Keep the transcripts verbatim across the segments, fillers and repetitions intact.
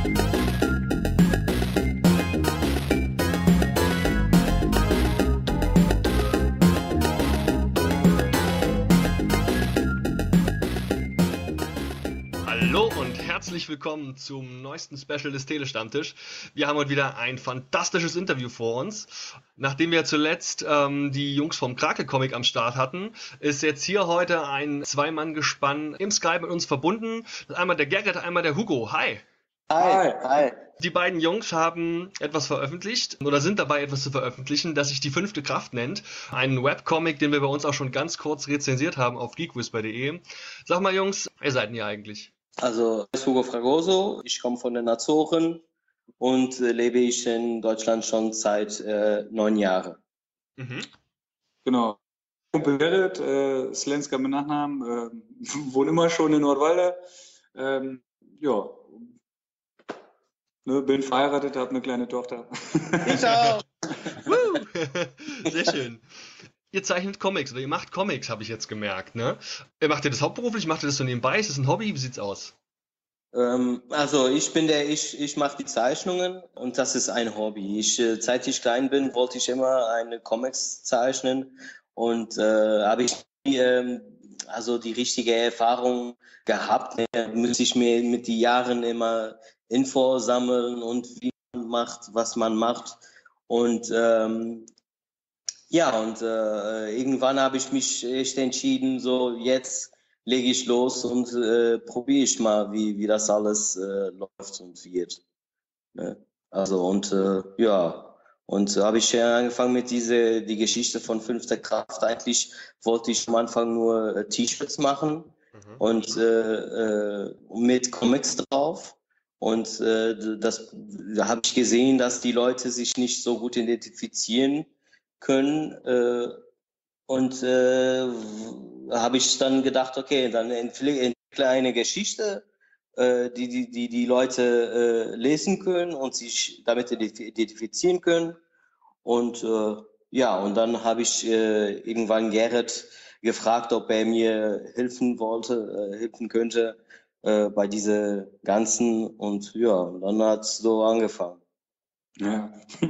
Hallo und herzlich willkommen zum neuesten Special des Telestammtisch. Wir haben heute wieder ein fantastisches Interview vor uns. Nachdem wir zuletzt ähm, die Jungs vom Krake Comic am Start hatten, ist jetzt hier heute ein Zwei-Mann-Gespann im Skype mit uns verbunden. Das ist einmal der Gerrit, einmal der Hugo. Hi! Hi, hi. Die beiden Jungs haben etwas veröffentlicht oder sind dabei, etwas zu veröffentlichen, das sich die fünfte Kraft nennt. Ein Webcomic, den wir bei uns auch schon ganz kurz rezensiert haben auf geekwhisper punkt de. Sag mal Jungs, wer seid ihr eigentlich? Also, ich bin Hugo Fragoso, ich komme von den Azoren und äh, lebe ich in Deutschland schon seit äh, neun Jahren. Mhm. Genau. Kumpel Gerrit, äh, Slenska mit Nachnamen, äh, wohne immer schon in Nordwalde. Ähm, ja, ne, bin verheiratet, habe eine kleine Tochter. Ich auch! Sehr schön. Ihr zeichnet Comics oder ihr macht Comics, habe ich jetzt gemerkt, ne? Macht ihr das hauptberuflich? Macht ihr das so nebenbei? Ist das ein Hobby? Wie sieht's aus? Ähm, also ich bin der, ich, ich mache die Zeichnungen und das ist ein Hobby. Ich, äh, seit ich klein bin, wollte ich immer eine Comics zeichnen und äh, habe ich ähm, also die richtige Erfahrung gehabt. Ne? Muss ich mir mit den Jahren immer Info sammeln und wie man macht, was man macht und ähm, ja, und äh, irgendwann habe ich mich echt entschieden, so jetzt lege ich los und äh, probiere ich mal, wie, wie das alles äh, läuft und wird. Ne? Also und äh, ja, und habe ich ja angefangen mit diese die Geschichte von Fünfter Kraft. Eigentlich wollte ich am Anfang nur äh, T-Shirts machen mhm. und äh, äh, mit Comics drauf. Und äh, das da habe ich gesehen, dass die Leute sich nicht so gut identifizieren können äh, und äh, habe ich dann gedacht, okay, dann entwickle eine Geschichte, äh, die, die die die Leute äh, lesen können und sich damit identifizieren können und äh, ja, und dann habe ich äh, irgendwann Gerrit gefragt, ob er mir helfen wollte, äh, helfen könnte äh, bei diese ganzen und ja, und dann hat es so angefangen. Ja.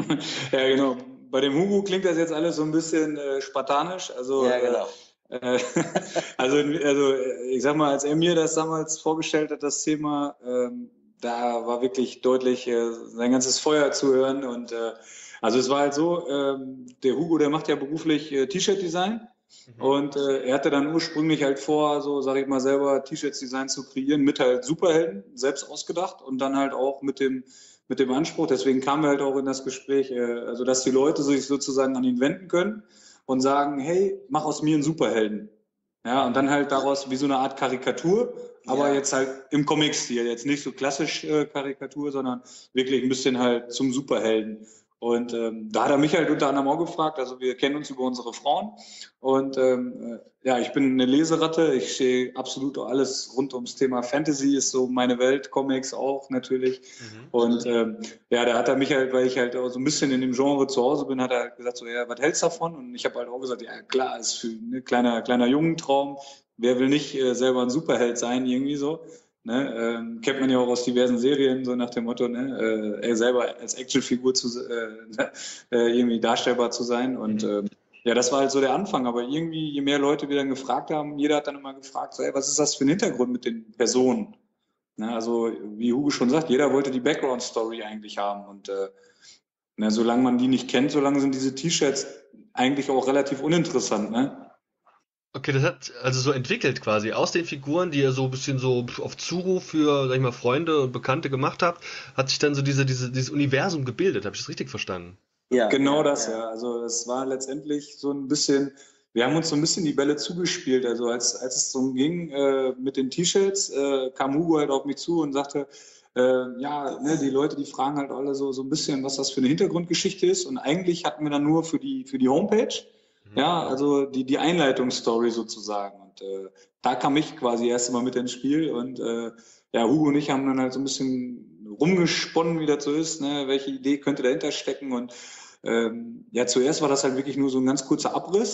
Ja, genau. Bei dem Hugo klingt das jetzt alles so ein bisschen äh, spartanisch. Also, ja, genau. Äh, also, also, ich sag mal, als er mir das damals vorgestellt hat, das Thema, ähm, da war wirklich deutlich äh, sein ganzes Feuer zu hören. Und äh, also es war halt so, ähm, der Hugo, der macht ja beruflich äh, T-Shirt-Design. Mhm. Und äh, er hatte dann ursprünglich halt vor, so sage ich mal selber, T-Shirts-Design zu kreieren mit halt Superhelden, selbst ausgedacht und dann halt auch mit dem mit dem Anspruch, deswegen kamen wir halt auch in das Gespräch, äh, also dass die Leute sich sozusagen an ihn wenden können und sagen, hey, mach aus mir einen Superhelden. Ja, und dann halt daraus wie so eine Art Karikatur, aber ja. Jetzt halt im Comic-Stil, jetzt nicht so klassisch äh, Karikatur, sondern wirklich ein bisschen halt zum Superhelden. Und ähm, da hat er mich halt unter anderem auch gefragt, also wir kennen uns über unsere Frauen und ähm, ja, ich bin eine Leseratte, ich stehe absolut alles rund ums Thema Fantasy, ist so meine Welt, Comics auch natürlich mhm. und ähm, ja, da hat er mich halt, weil ich halt auch so ein bisschen in dem Genre zu Hause bin, hat er halt gesagt so, ja, was hältst du davon? Und ich habe halt auch gesagt, ja klar, ist für ein ne, kleiner, kleiner Jungentraum, wer will nicht äh, selber ein Superheld sein, irgendwie so. Ne, ähm, kennt man ja auch aus diversen Serien, so nach dem Motto, ne, äh, er selber als Actionfigur zu äh, äh, irgendwie darstellbar zu sein. Und mhm. ähm, ja, das war halt so der Anfang. Aber irgendwie, je mehr Leute wir dann gefragt haben, jeder hat dann immer gefragt, so, ey, was ist das für ein Hintergrund mit den Personen? Ne, also wie Hugo schon sagt, jeder wollte die Background-Story eigentlich haben. Und äh, ne, solange man die nicht kennt, solange sind diese T-Shirts eigentlich auch relativ uninteressant, ne? Okay, das hat also so entwickelt quasi aus den Figuren, die ihr so ein bisschen so auf Zuruf für, sag ich mal, Freunde und Bekannte gemacht habt, hat sich dann so diese, diese, dieses Universum gebildet. Habe ich das richtig verstanden? Ja, genau das, ja. Also es war letztendlich so ein bisschen, wir haben uns so ein bisschen die Bälle zugespielt. Also als, als es so ging äh, mit den T-Shirts, äh, kam Hugo halt auf mich zu und sagte, äh, ja, ne, die Leute, die fragen halt alle so, so ein bisschen, was das für eine Hintergrundgeschichte ist. Und eigentlich hatten wir dann nur für die, für die Homepage, ja, also die, die Einleitungsstory sozusagen. Und äh, da kam ich quasi erst mal mit ins Spiel. Und äh, ja, Hugo und ich haben dann halt so ein bisschen rumgesponnen, wie das so ist, ne? Welche Idee könnte dahinter stecken. Und ähm, ja, zuerst war das halt wirklich nur so ein ganz kurzer Abriss.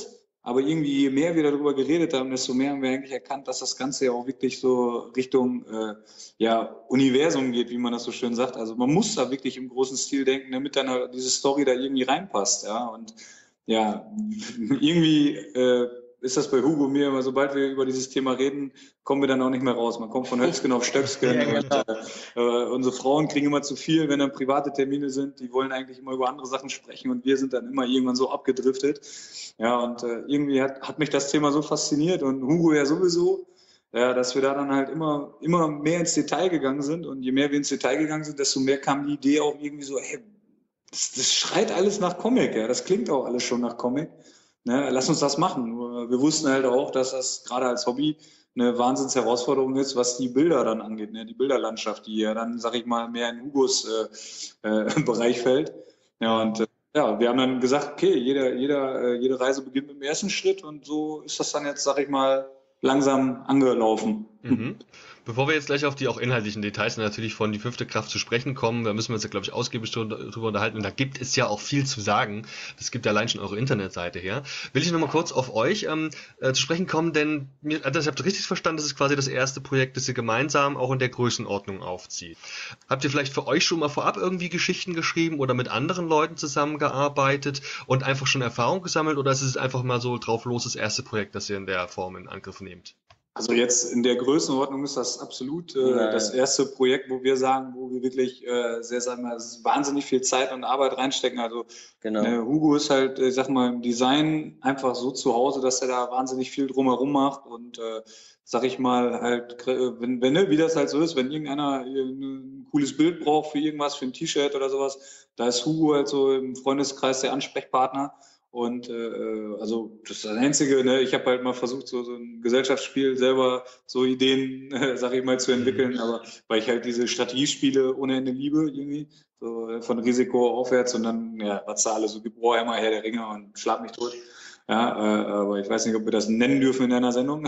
Aber irgendwie, je mehr wir darüber geredet haben, desto mehr haben wir eigentlich erkannt, dass das Ganze ja auch wirklich so Richtung äh, ja, Universum geht, wie man das so schön sagt. Also man muss da wirklich im großen Stil denken, damit dann halt diese Story da irgendwie reinpasst. Ja, und ja, irgendwie äh, ist das bei Hugo und mir immer, sobald wir über dieses Thema reden, kommen wir dann auch nicht mehr raus. Man kommt von Höchstgen auf Stöcksken. Ja, genau. Und äh, äh, unsere Frauen kriegen immer zu viel, wenn dann private Termine sind. Die wollen eigentlich immer über andere Sachen sprechen und wir sind dann immer irgendwann so abgedriftet. Ja, und äh, irgendwie hat, hat mich das Thema so fasziniert und Hugo ja sowieso, ja, dass wir da dann halt immer, immer mehr ins Detail gegangen sind. Und je mehr wir ins Detail gegangen sind, desto mehr kam die Idee auch irgendwie so, hey, das, das schreit alles nach Comic, ja, das klingt auch alles schon nach Comic. Ne, lass uns das machen. Wir wussten halt auch, dass das gerade als Hobby eine Wahnsinnsherausforderung ist, was die Bilder dann angeht, ne? Die Bilderlandschaft, die ja dann, sag ich mal, mehr in Hugos äh, äh, Bereich fällt. Ja, und äh, ja, wir haben dann gesagt, okay, jeder, jeder, äh, jede Reise beginnt mit dem ersten Schritt und so ist das dann jetzt, sag ich mal, langsam angelaufen. Mhm. Bevor wir jetzt gleich auf die auch inhaltlichen Details natürlich von die fünfte Kraft zu sprechen kommen, da müssen wir uns ja, glaube ich, ausgiebig drüber unterhalten. Und da gibt es ja auch viel zu sagen. Das gibt ja allein schon eure Internetseite her. Will ich nochmal kurz auf euch ähm, äh, zu sprechen kommen, denn mir, also ich habe richtig verstanden, das ist quasi das erste Projekt, das ihr gemeinsam auch in der Größenordnung aufzieht. Habt ihr vielleicht für euch schon mal vorab irgendwie Geschichten geschrieben oder mit anderen Leuten zusammengearbeitet und einfach schon Erfahrung gesammelt, oder ist es einfach mal so drauf los das erste Projekt, das ihr in der Form in Angriff nehmt? Also jetzt in der Größenordnung ist das absolut äh, das erste Projekt, wo wir sagen, wo wir wirklich äh, sehr, sagen wir, wahnsinnig viel Zeit und Arbeit reinstecken. Also genau. ne, Hugo ist halt, ich sag mal, im Design einfach so zu Hause, dass er da wahnsinnig viel drumherum macht und äh, sag ich mal halt, wenn, wenn ne, wie das halt so ist, wenn irgendeiner ein cooles Bild braucht für irgendwas, für ein T-Shirt oder sowas, da ist Hugo halt so im Freundeskreis der Ansprechpartner. Und äh, also das ist das Einzige, ne? Ich habe halt mal versucht, so, so ein Gesellschaftsspiel selber so Ideen, äh, sag ich mal, zu entwickeln, aber weil ich halt diese Strategiespiele ohne Ende liebe irgendwie, so äh, von Risiko aufwärts und dann, ja, was da alles so gibt, Warhammer, Herr der Ringe und schlag mich tot. Ja, äh, aber ich weiß nicht, ob wir das nennen dürfen in einer Sendung.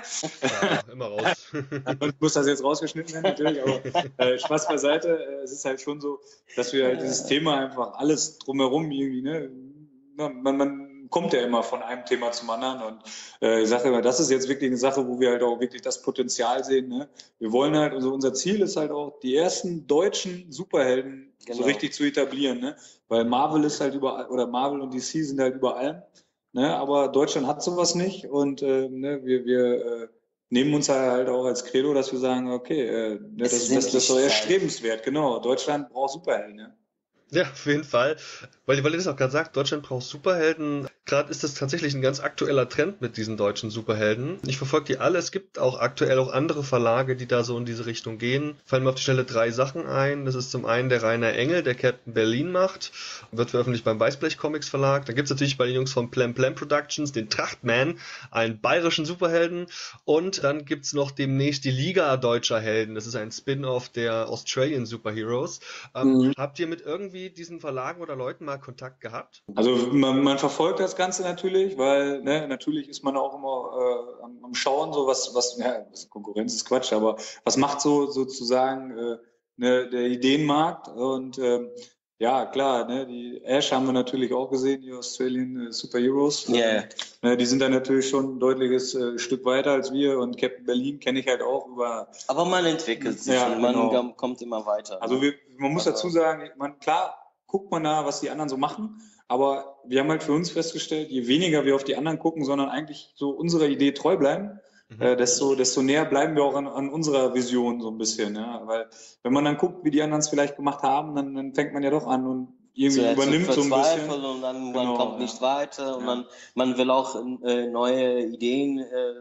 Ja, immer raus. Und muss das jetzt rausgeschnitten werden, natürlich, aber äh, Spaß beiseite. Äh, es ist halt schon so, dass wir halt dieses Thema einfach alles drumherum irgendwie, ne, Man, man kommt ja immer von einem Thema zum anderen und äh, ich sage immer, das ist jetzt wirklich eine Sache, wo wir halt auch wirklich das Potenzial sehen. Ne? Wir wollen halt, also unser Ziel ist halt auch, die ersten deutschen Superhelden genau. so richtig zu etablieren, ne? Weil Marvel ist halt überall, oder Marvel und D C sind halt überall, ne? Aber Deutschland hat sowas nicht und äh, ne, wir, wir äh, nehmen uns halt auch als Credo, dass wir sagen, okay, äh, ne, das, das, das ist so erstrebenswert, genau, Deutschland braucht Superhelden, ne? Ja, auf jeden Fall. Weil, weil ihr das auch gerade sagt, Deutschland braucht Superhelden. Gerade ist das tatsächlich ein ganz aktueller Trend mit diesen deutschen Superhelden. Ich verfolge die alle. Es gibt auch aktuell auch andere Verlage, die da so in diese Richtung gehen. Fallen mir auf die Stelle drei Sachen ein. Das ist zum einen der Rainer Engel, der Captain Berlin macht. Wird veröffentlicht beim Weißblech Comics Verlag. Dann gibt's natürlich bei den Jungs von Plam Plam Productions den Trachtman, einen bayerischen Superhelden. Und dann gibt's noch demnächst die Liga deutscher Helden. Das ist ein Spin-off der Australian Superheroes. Ähm, mhm. Habt ihr mit irgendwie diesen Verlagen oder Leuten mal Kontakt gehabt? Also man, man verfolgt das Ganze natürlich, weil ne, natürlich ist man auch immer äh, am, am Schauen, so was, was, ja, Konkurrenz ist Quatsch, aber was macht so sozusagen äh, ne, der Ideenmarkt und ähm, ja, klar, ne, die Ash haben wir natürlich auch gesehen, die Australian äh, Superheroes. Ja. Yeah. Ne, die sind da natürlich schon ein deutliches äh, Stück weiter als wir und Captain Berlin kenne ich halt auch über... Aber man entwickelt sich ja, und man genau. kommt immer weiter. Also wir, man muss dazu sagen, man, klar guckt man da, was die anderen so machen, aber wir haben halt für uns festgestellt, je weniger wir auf die anderen gucken, sondern eigentlich so unserer Idee treu bleiben, Mhm. Äh, desto, desto näher bleiben wir auch an, an unserer Vision so ein bisschen. Ja? Weil wenn man dann guckt, wie die anderen es vielleicht gemacht haben, dann, dann fängt man ja doch an und irgendwie so, übernimmt so ein bisschen. Und dann genau, man kommt ja. nicht weiter und ja. man, man will auch äh, neue Ideen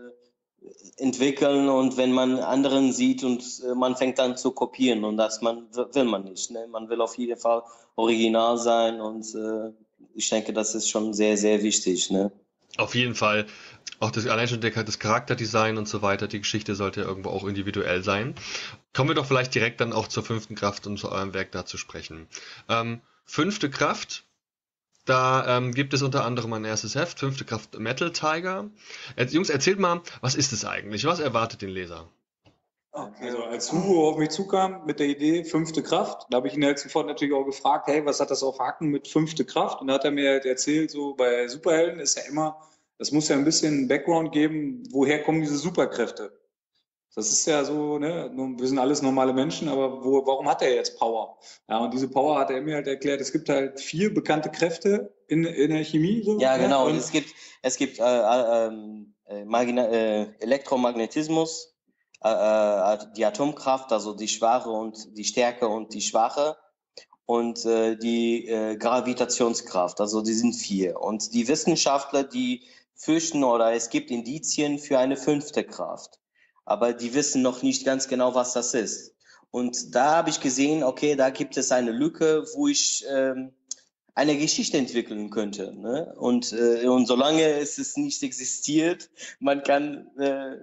äh, entwickeln und wenn man anderen sieht und äh, man fängt dann zu kopieren und das man, will man nicht. Ne? Man will auf jeden Fall original sein und äh, ich denke, das ist schon sehr, sehr wichtig. Ne? Auf jeden Fall. Auch das, allein schon das Charakterdesign und so weiter, die Geschichte sollte ja irgendwo auch individuell sein. Kommen wir doch vielleicht direkt dann auch zur fünften Kraft und zu eurem Werk da zu sprechen. Ähm, fünfte Kraft, da ähm, gibt es unter anderem ein erstes Heft, fünfte Kraft Metal Tiger. Jetzt, Jungs, erzählt mal, was ist es eigentlich? Was erwartet den Leser? Okay. Also als Hugo auf mich zukam mit der Idee fünfte Kraft, da habe ich ihn halt sofort natürlich auch gefragt, hey, was hat das auf Haken mit fünfte Kraft? Und da hat er mir halt erzählt, so bei Superhelden ist ja immer das muss ja ein bisschen Background geben, woher kommen diese Superkräfte? Das ist ja so, ne, wir sind alles normale Menschen, aber wo, warum hat er jetzt Power? Ja, und diese Power hat er mir halt erklärt, es gibt halt vier bekannte Kräfte in, in der Chemie. So, ja, genau. Ne? Und es gibt, es gibt äh, äh, äh, äh, Elektromagnetismus, äh, äh, die Atomkraft, also die schwache und die Stärke und die schwache. Und äh, die äh, Gravitationskraft, also die sind vier. Und die Wissenschaftler, die fürchten oder es gibt Indizien für eine fünfte Kraft. Aber die wissen noch nicht ganz genau, was das ist. Und da habe ich gesehen, okay, da gibt es eine Lücke, wo ich ähm, eine Geschichte entwickeln könnte. Ne? Und, äh, und solange es es nicht existiert, man kann äh,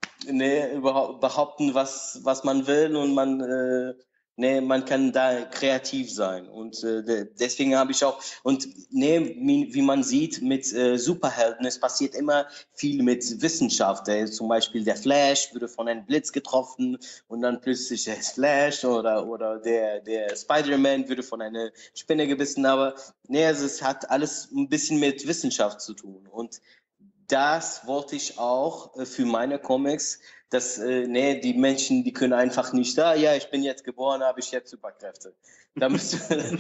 ne, behaupten, was, was man will und man... Äh, Nee, man kann da kreativ sein und äh, deswegen habe ich auch, und nee, wie, wie man sieht mit äh, Superhelden, es passiert immer viel mit Wissenschaft. Äh, zum Beispiel der Flash wurde von einem Blitz getroffen und dann plötzlich der Flash oder, oder der, der Spider-Man wurde von einer Spinne gebissen, aber nee, also es hat alles ein bisschen mit Wissenschaft zu tun und das wollte ich auch äh, für meine Comics, dass äh, nee, die Menschen, die können einfach nicht da, ja, ich bin jetzt geboren, habe ich jetzt Superkräfte. Da müsste,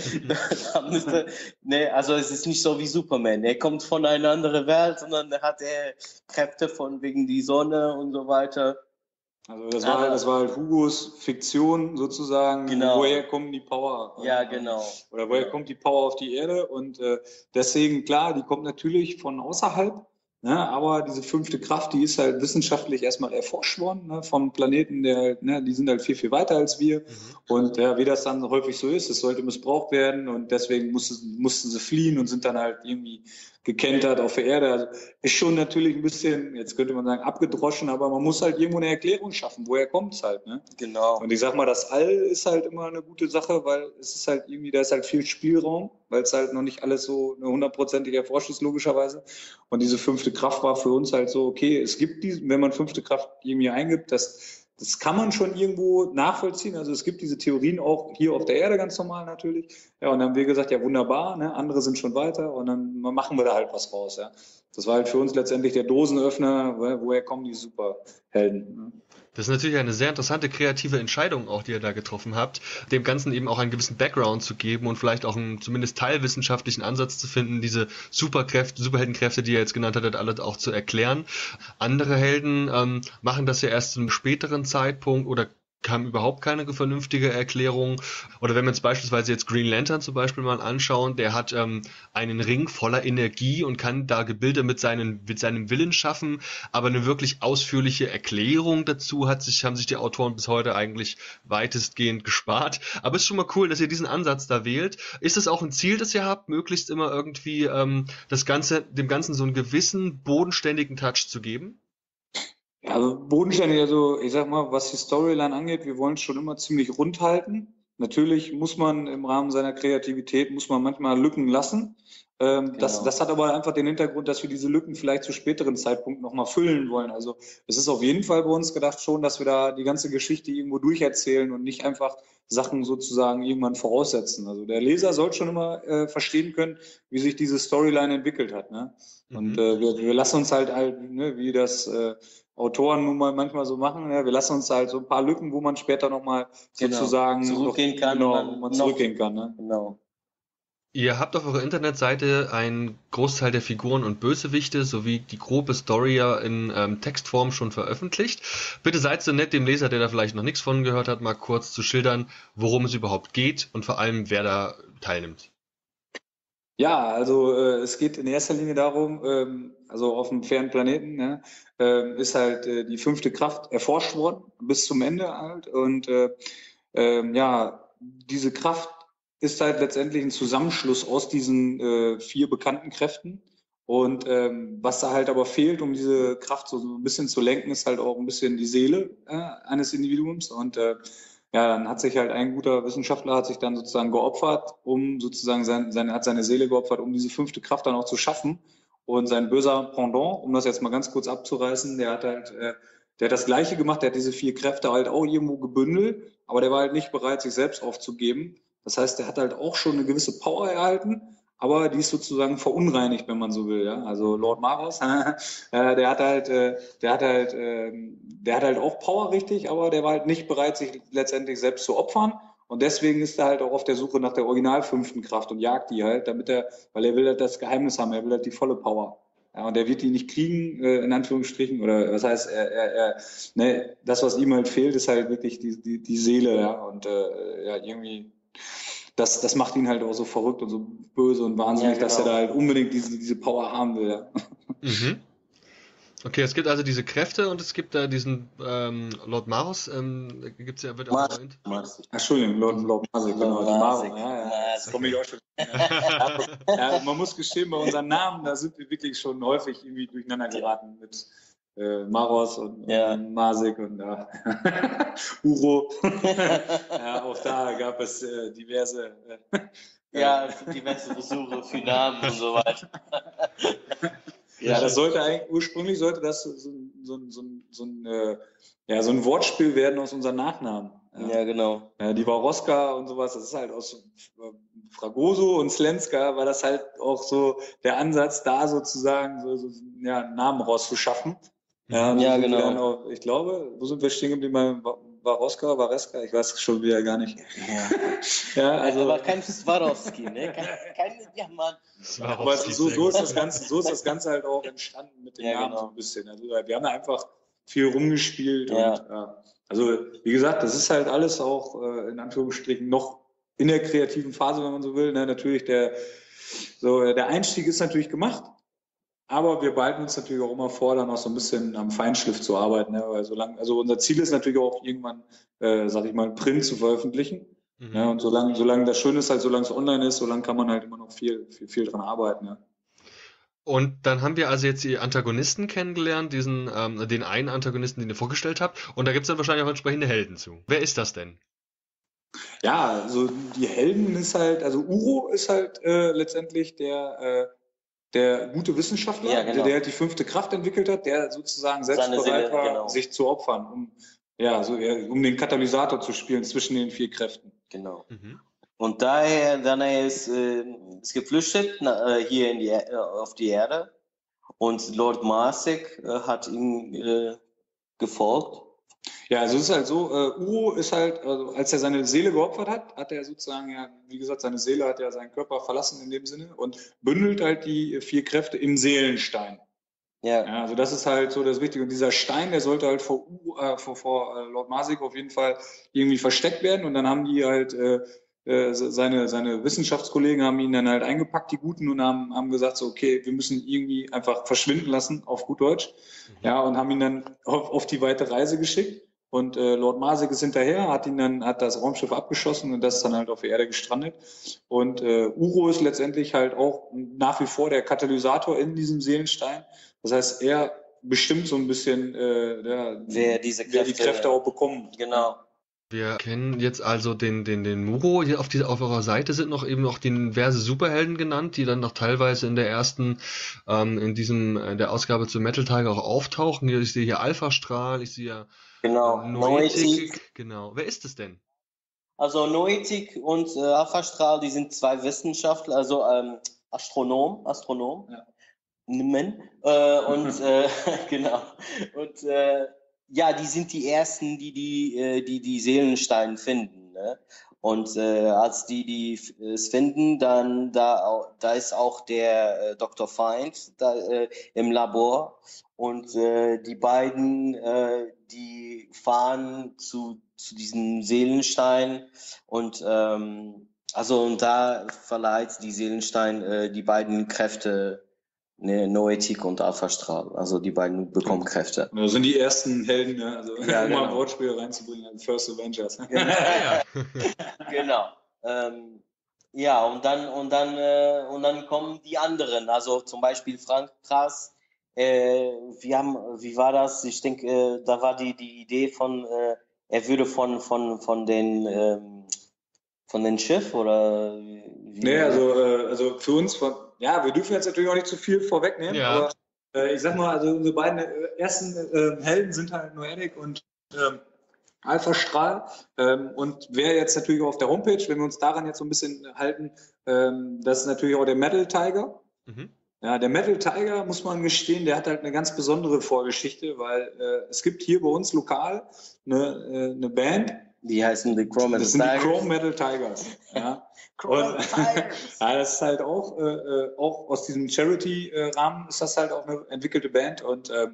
da müsste, nee, also es ist nicht so wie Superman. Er kommt von einer anderen Welt und dann hat er Kräfte von wegen die Sonne und so weiter. Also das war, halt, das war halt Hugos Fiktion sozusagen, genau. Woher kommen die Power? Ja, genau. Oder woher genau. kommt die Power auf die Erde? Und äh, deswegen, klar, die kommt natürlich von außerhalb. Ne, aber diese fünfte Kraft, die ist halt wissenschaftlich erstmal erforscht worden, ne, vom Planeten, der halt, ne, die sind halt viel, viel weiter als wir. Mhm. Und ja, wie das dann häufig so ist, es sollte missbraucht werden und deswegen mussten, mussten sie fliehen und sind dann halt irgendwie gekentert auf der Erde. Also ist schon natürlich ein bisschen, jetzt könnte man sagen, abgedroschen, aber man muss halt irgendwo eine Erklärung schaffen, woher kommt es halt. Ne? Genau. Und ich sag mal, das All ist halt immer eine gute Sache, weil es ist halt irgendwie, da ist halt viel Spielraum, weil es halt noch nicht alles so eine hundertprozentig erforscht ist, logischerweise. Und diese fünfte Kraft war für uns halt so, okay, es gibt diese, wenn man fünfte Kraft irgendwie eingibt, das Das kann man schon irgendwo nachvollziehen. Also es gibt diese Theorien auch hier auf der Erde ganz normal natürlich. Ja, und dann haben wir gesagt, ja wunderbar, ne? Andere sind schon weiter und dann machen wir da halt was raus. Ja. Das war halt für uns letztendlich der Dosenöffner, woher kommen die Superhelden. Ne? Das ist natürlich eine sehr interessante kreative Entscheidung auch, die ihr da getroffen habt, dem Ganzen eben auch einen gewissen Background zu geben und vielleicht auch einen zumindest teilwissenschaftlichen Ansatz zu finden, diese Superkräfte, Superheldenkräfte, die ihr jetzt genannt hattet, alle auch zu erklären. Andere Helden ähm, machen das ja erst zu einem späteren Zeitpunkt oder kam überhaupt keine vernünftige Erklärung. Oder wenn wir uns beispielsweise jetzt Green Lantern zum Beispiel mal anschauen, der hat ähm, einen Ring voller Energie und kann da Gebilde mit, seinen, mit seinem Willen schaffen, aber eine wirklich ausführliche Erklärung dazu hat sich, haben sich die Autoren bis heute eigentlich weitestgehend gespart. Aber es ist schon mal cool, dass ihr diesen Ansatz da wählt. Ist es auch ein Ziel, das ihr habt, möglichst immer irgendwie ähm, das Ganze, dem Ganzen so einen gewissen bodenständigen Touch zu geben? Ja, also bodenständig, also ich sag mal, was die Storyline angeht, wir wollen es schon immer ziemlich rund halten. Natürlich muss man im Rahmen seiner Kreativität, muss man manchmal Lücken lassen. Ähm, genau. das, das hat aber einfach den Hintergrund, dass wir diese Lücken vielleicht zu späteren Zeitpunkt nochmal füllen wollen. Also es ist auf jeden Fall bei uns gedacht schon, dass wir da die ganze Geschichte irgendwo durcherzählen und nicht einfach Sachen sozusagen irgendwann voraussetzen. Also der Leser soll schon immer äh, verstehen können, wie sich diese Storyline entwickelt hat. Ne? Und mhm. äh, wir, wir lassen uns halt, halt ne, wie das äh, Autoren nun mal manchmal so machen, ja, wir lassen uns halt so ein paar Lücken, wo man später nochmal genau. sozusagen zurückgehen noch, kann, genau, man zurückgehen kann. Ne? Genau. Ihr habt auf eurer Internetseite einen Großteil der Figuren und Bösewichte sowie die grobe Story ja in ähm, Textform schon veröffentlicht. Bitte seid so nett, dem Leser, der da vielleicht noch nichts von gehört hat, mal kurz zu schildern, worum es überhaupt geht und vor allem, wer da teilnimmt. Ja, also äh, es geht in erster Linie darum, ähm, also auf dem fernen Planeten ne, äh, ist halt äh, die fünfte Kraft erforscht worden, bis zum Ende halt. Und äh, äh, ja, diese Kraft ist halt letztendlich ein Zusammenschluss aus diesen äh, vier bekannten Kräften. Und ähm, was da halt aber fehlt, um diese Kraft so, so ein bisschen zu lenken, ist halt auch ein bisschen die Seele äh, eines Individuums. Und äh, ja, dann hat sich halt ein guter Wissenschaftler hat sich dann sozusagen geopfert, um sozusagen sein, seine, hat seine Seele geopfert, um diese fünfte Kraft dann auch zu schaffen. Und sein böser Pendant, um das jetzt mal ganz kurz abzureißen, der hat halt, äh, der hat das Gleiche gemacht, der hat diese vier Kräfte halt auch irgendwo gebündelt, aber der war halt nicht bereit, sich selbst aufzugeben. Das heißt, der hat halt auch schon eine gewisse Power erhalten, aber die ist sozusagen verunreinigt, wenn man so will. Ja? Also Lord Maros, äh, der hat halt, äh, der hat halt, äh, der hat halt auch Power richtig, aber der war halt nicht bereit, sich letztendlich selbst zu opfern. Und deswegen ist er halt auch auf der Suche nach der original fünften Kraft und jagt die halt, damit er, weil er will halt das Geheimnis haben, er will halt die volle Power. Ja, und er wird die nicht kriegen, äh, in Anführungsstrichen, oder was heißt, er, er, er, ne, das, was ihm halt fehlt, ist halt wirklich die, die, die Seele, ja, und äh, ja, irgendwie, das, das macht ihn halt auch so verrückt und so böse und wahnsinnig, ja, genau, dass er da halt unbedingt diese, diese Power haben will, ja. Mhm. Okay, es gibt also diese Kräfte und es gibt da diesen ähm, Lord Maros, ähm, gibt's ja, wird auch erwähnt. Entschuldigung, Lord, Lord Masik, genau, die Maros, ja, ja, das komme ich auch schon. Ja, ja, man muss gestehen, bei unseren Namen, da sind wir wirklich schon häufig irgendwie durcheinander geraten mit äh, Maros und, ja. und Masik und ja. Uro. Ja, auch da gab es äh, diverse äh, ja, diverse Versuche für Namen und so weiter. Ja, das sollte eigentlich, ursprünglich sollte das so, so, so, so, so, ein, äh, ja, so ein Wortspiel werden aus unseren Nachnamen. Ja, ja, genau. Ja, die Waroska und sowas, das ist halt aus Fragoso und Slenska war das halt auch so der Ansatz, da sozusagen so, so ja, einen Namen rauszuschaffen. Ja, ja, genau. Auch, ich glaube, wo sind wir stehen geblieben? Waroska, Wareska, ich weiß es schon wieder gar nicht. Ja, ja also, aber kein Swarovski, ne? Kein, kein Diamant. Aber so, so, ist das Ganze, so ist das Ganze halt auch entstanden mit dem ja, Namen genau. so ein bisschen. Also wir haben da einfach viel rumgespielt. Ja. Und, ja. Also wie gesagt, das ist halt alles auch äh, in Anführungsstrichen noch in der kreativen Phase, wenn man so will. Ne? Natürlich der, so, der Einstieg ist natürlich gemacht. Aber wir behalten uns natürlich auch immer vor, dann auch so ein bisschen am Feinschliff zu arbeiten. Ne? Weil solange, also unser Ziel ist natürlich auch irgendwann, äh, sag ich mal, Print zu veröffentlichen. Mhm. Ja, und solange, solange das schön ist, halt, solange es online ist, solange kann man halt immer noch viel, viel, viel dran arbeiten. Ja. Und dann haben wir also jetzt die Antagonisten kennengelernt, diesen, ähm, den einen Antagonisten, den ihr vorgestellt habt. Und da gibt es dann wahrscheinlich auch entsprechende Helden zu. Wer ist das denn? Ja, also die Helden ist halt, also Uro ist halt äh, letztendlich der äh, der gute Wissenschaftler, ja, genau. der, der halt die fünfte Kraft entwickelt hat, der sozusagen selbst Seine bereit Seele, war, genau. sich zu opfern, um, ja, so, um den Katalysator zu spielen zwischen den vier Kräften. Genau. Mhm. Und daher, dann er ist, äh, ist geflüchtet na, äh, hier in die, äh, auf die Erde und Lord Masik äh, hat ihm äh, gefolgt. Ja, also es ist halt so, äh, Uro ist halt, also als er seine Seele geopfert hat, hat er sozusagen, ja, wie gesagt, seine Seele hat ja seinen Körper verlassen in dem Sinne und bündelt halt die vier Kräfte im Seelenstein. Ja. Ja, also das ist halt so das Wichtige. Und dieser Stein, der sollte halt vor, äh, vor, vor äh, Lord Masik auf jeden Fall irgendwie versteckt werden. Und dann haben die halt, äh, äh, seine, seine Wissenschaftskollegen haben ihn dann halt eingepackt, die Guten, und haben, haben gesagt, so, okay, wir müssen irgendwie einfach verschwinden lassen, auf gut Deutsch. Mhm. Ja, und haben ihn dann auf, auf die weite Reise geschickt. Und äh, Lord Masik ist hinterher, hat ihn dann, hat das Raumschiff abgeschossen und das ist dann halt auf der Erde gestrandet. Und äh, Uro ist letztendlich halt auch nach wie vor der Katalysator in diesem Seelenstein. Das heißt, er bestimmt so ein bisschen, äh, ja, wer diese Kräfte, wer die Kräfte auch bekommt. Genau. Wir kennen jetzt also den, den, den Muro. Hier auf, die, auf eurer Seite sind noch eben noch diverse Superhelden genannt, die dann noch teilweise in der ersten, ähm, in diesem, in der Ausgabe zu Metal Tiger auch auftauchen. Ich sehe hier Alpha Strahl, ich sehe ja genau. äh, Noetik. Genau. Wer ist es denn? Also Noetik und äh, Alpha Strahl, die sind zwei Wissenschaftler, also ähm, Astronom, Astronom. Ja. Äh, und äh, genau. Und äh, ja, die sind die ersten, die die, äh, die, die Seelenstein finden. Ne? Und äh, als die die es finden, dann da, da ist auch der äh, Doktor Feind da, äh, im Labor. Und äh, die beiden, äh, die fahren zu, zu diesem Seelenstein. Und ähm, also und da verleiht die Seelenstein äh, die beiden Kräfte, Ne, Noetik und Alpha Strahl. Also die beiden bekommen Kräfte. Das sind die ersten Helden, ne? Also ja, um genau. mal ein Wortspiel reinzubringen, also First Avengers. Genau. genau. Ähm, ja, und dann und dann äh, und dann kommen die anderen. Also zum Beispiel Frank Krass. Äh, wir haben, wie war das? Ich denke, äh, da war die die Idee von, äh, er würde von von von den ähm, von den Schiff oder wie? Nee, also äh, also für uns von ja, wir dürfen jetzt natürlich auch nicht zu viel vorwegnehmen, ja. aber äh, ich sag mal, also unsere beiden äh, ersten äh, Helden sind halt Noetik und, ähm, Alpha-Strahl. Ähm, und wer jetzt natürlich auch auf der Homepage, wenn wir uns daran jetzt so ein bisschen halten, ähm, das ist natürlich auch der Metal Tiger. Mhm. Ja, der Metal Tiger, muss man gestehen, der hat halt eine ganz besondere Vorgeschichte, weil äh, es gibt hier bei uns lokal eine, äh, eine Band. Die heißen die Chrome Metal Tigers. Das sind die Chrome Metal Tigers. Ja. Chrome und, Tigers. Ja, das ist halt auch, äh, auch aus diesem Charity-Rahmen ist das halt auch eine entwickelte Band. Und ähm,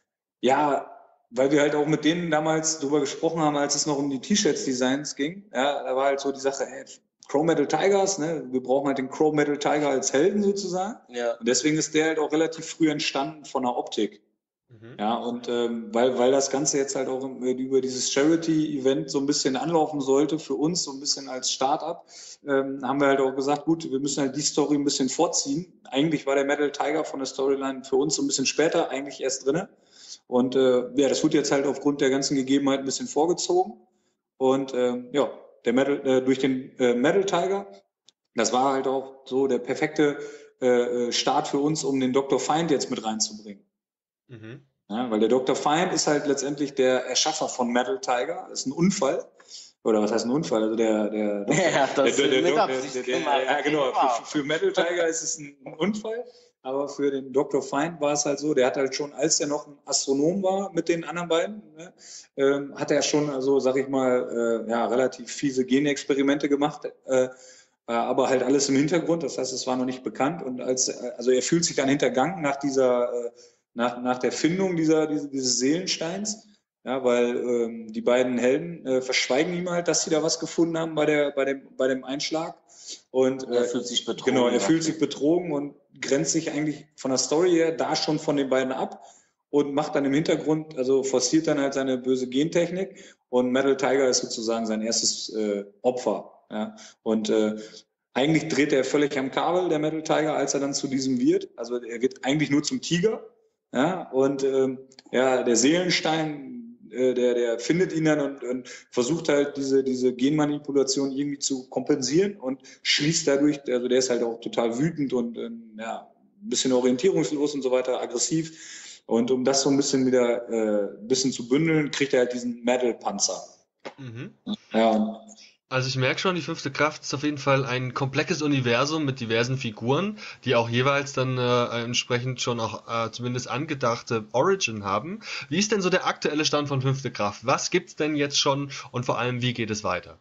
ja, weil wir halt auch mit denen damals drüber gesprochen haben, als es noch um die T-Shirts-Designs ging. Ja, da war halt so die Sache, hey, Chrome Metal Tigers, ne? Wir brauchen halt den Chrome Metal Tiger als Helden sozusagen. Ja. Und deswegen ist der halt auch relativ früh entstanden von der Optik. Mhm. Ja, und ähm, weil, weil das Ganze jetzt halt auch über dieses Charity-Event so ein bisschen anlaufen sollte, für uns so ein bisschen als Start-up, ähm, haben wir halt auch gesagt, gut, wir müssen halt die Story ein bisschen vorziehen. Eigentlich war der Metal Tiger von der Storyline für uns so ein bisschen später eigentlich erst drinne. Und äh, ja, das wird jetzt halt aufgrund der ganzen Gegebenheiten ein bisschen vorgezogen. Und ähm, ja, der Metal, äh, durch den äh, Metal Tiger, das war halt auch so der perfekte äh, Start für uns, um den Doktor Feind jetzt mit reinzubringen. Mhm. Ja, weil der Doktor Feind ist halt letztendlich der Erschaffer von Metal Tiger, das ist ein Unfall. Oder was heißt ein Unfall? Also der, der, der, ja, das der, der, der, der, der, der, der ja, genau. Für, für Metal Tiger ist es ein Unfall. Aber für den Doktor Feind war es halt so, der hat halt schon, als er noch ein Astronom war mit den anderen beiden, ne, ähm, hat er schon, also sag ich mal, äh, ja, relativ fiese Genexperimente gemacht, äh, aber halt alles im Hintergrund, das heißt, es war noch nicht bekannt. Und als, also er fühlt sich dann hintergangen nach dieser, äh, nach, nach der Findung dieser, dieses, dieses Seelensteins, ja, weil ähm, die beiden Helden äh, verschweigen ihm halt, dass sie da was gefunden haben bei der, bei dem, bei dem Einschlag. Und äh, er fühlt sich betrogen. Genau, er fühlt sich betrogen und grenzt sich eigentlich von der Story her da schon von den beiden ab und macht dann im Hintergrund, also forciert dann halt seine böse Gentechnik und Metal Tiger ist sozusagen sein erstes äh, Opfer. Ja. Und äh, eigentlich dreht er völlig am Kabel, der Metal Tiger, als er dann zu diesem wird. Also er wird eigentlich nur zum Tiger. Ja. Und ähm, ja, der Seelenstein, der, der findet ihn dann und, und versucht halt diese, diese Genmanipulation irgendwie zu kompensieren und schließt dadurch, also der ist halt auch total wütend und ähm, ja, ein bisschen orientierungslos und so weiter, aggressiv. Und um das so ein bisschen wieder äh, ein bisschen zu bündeln, kriegt er halt diesen Metal-Panzer. Mhm. Ja. Also ich merke schon, die fünfte Kraft ist auf jeden Fall ein komplexes Universum mit diversen Figuren, die auch jeweils dann äh, entsprechend schon auch äh, zumindest angedachte Origin haben. Wie ist denn so der aktuelle Stand von fünfte Kraft? Was gibt's denn jetzt schon und vor allem, wie geht es weiter?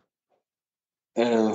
Äh,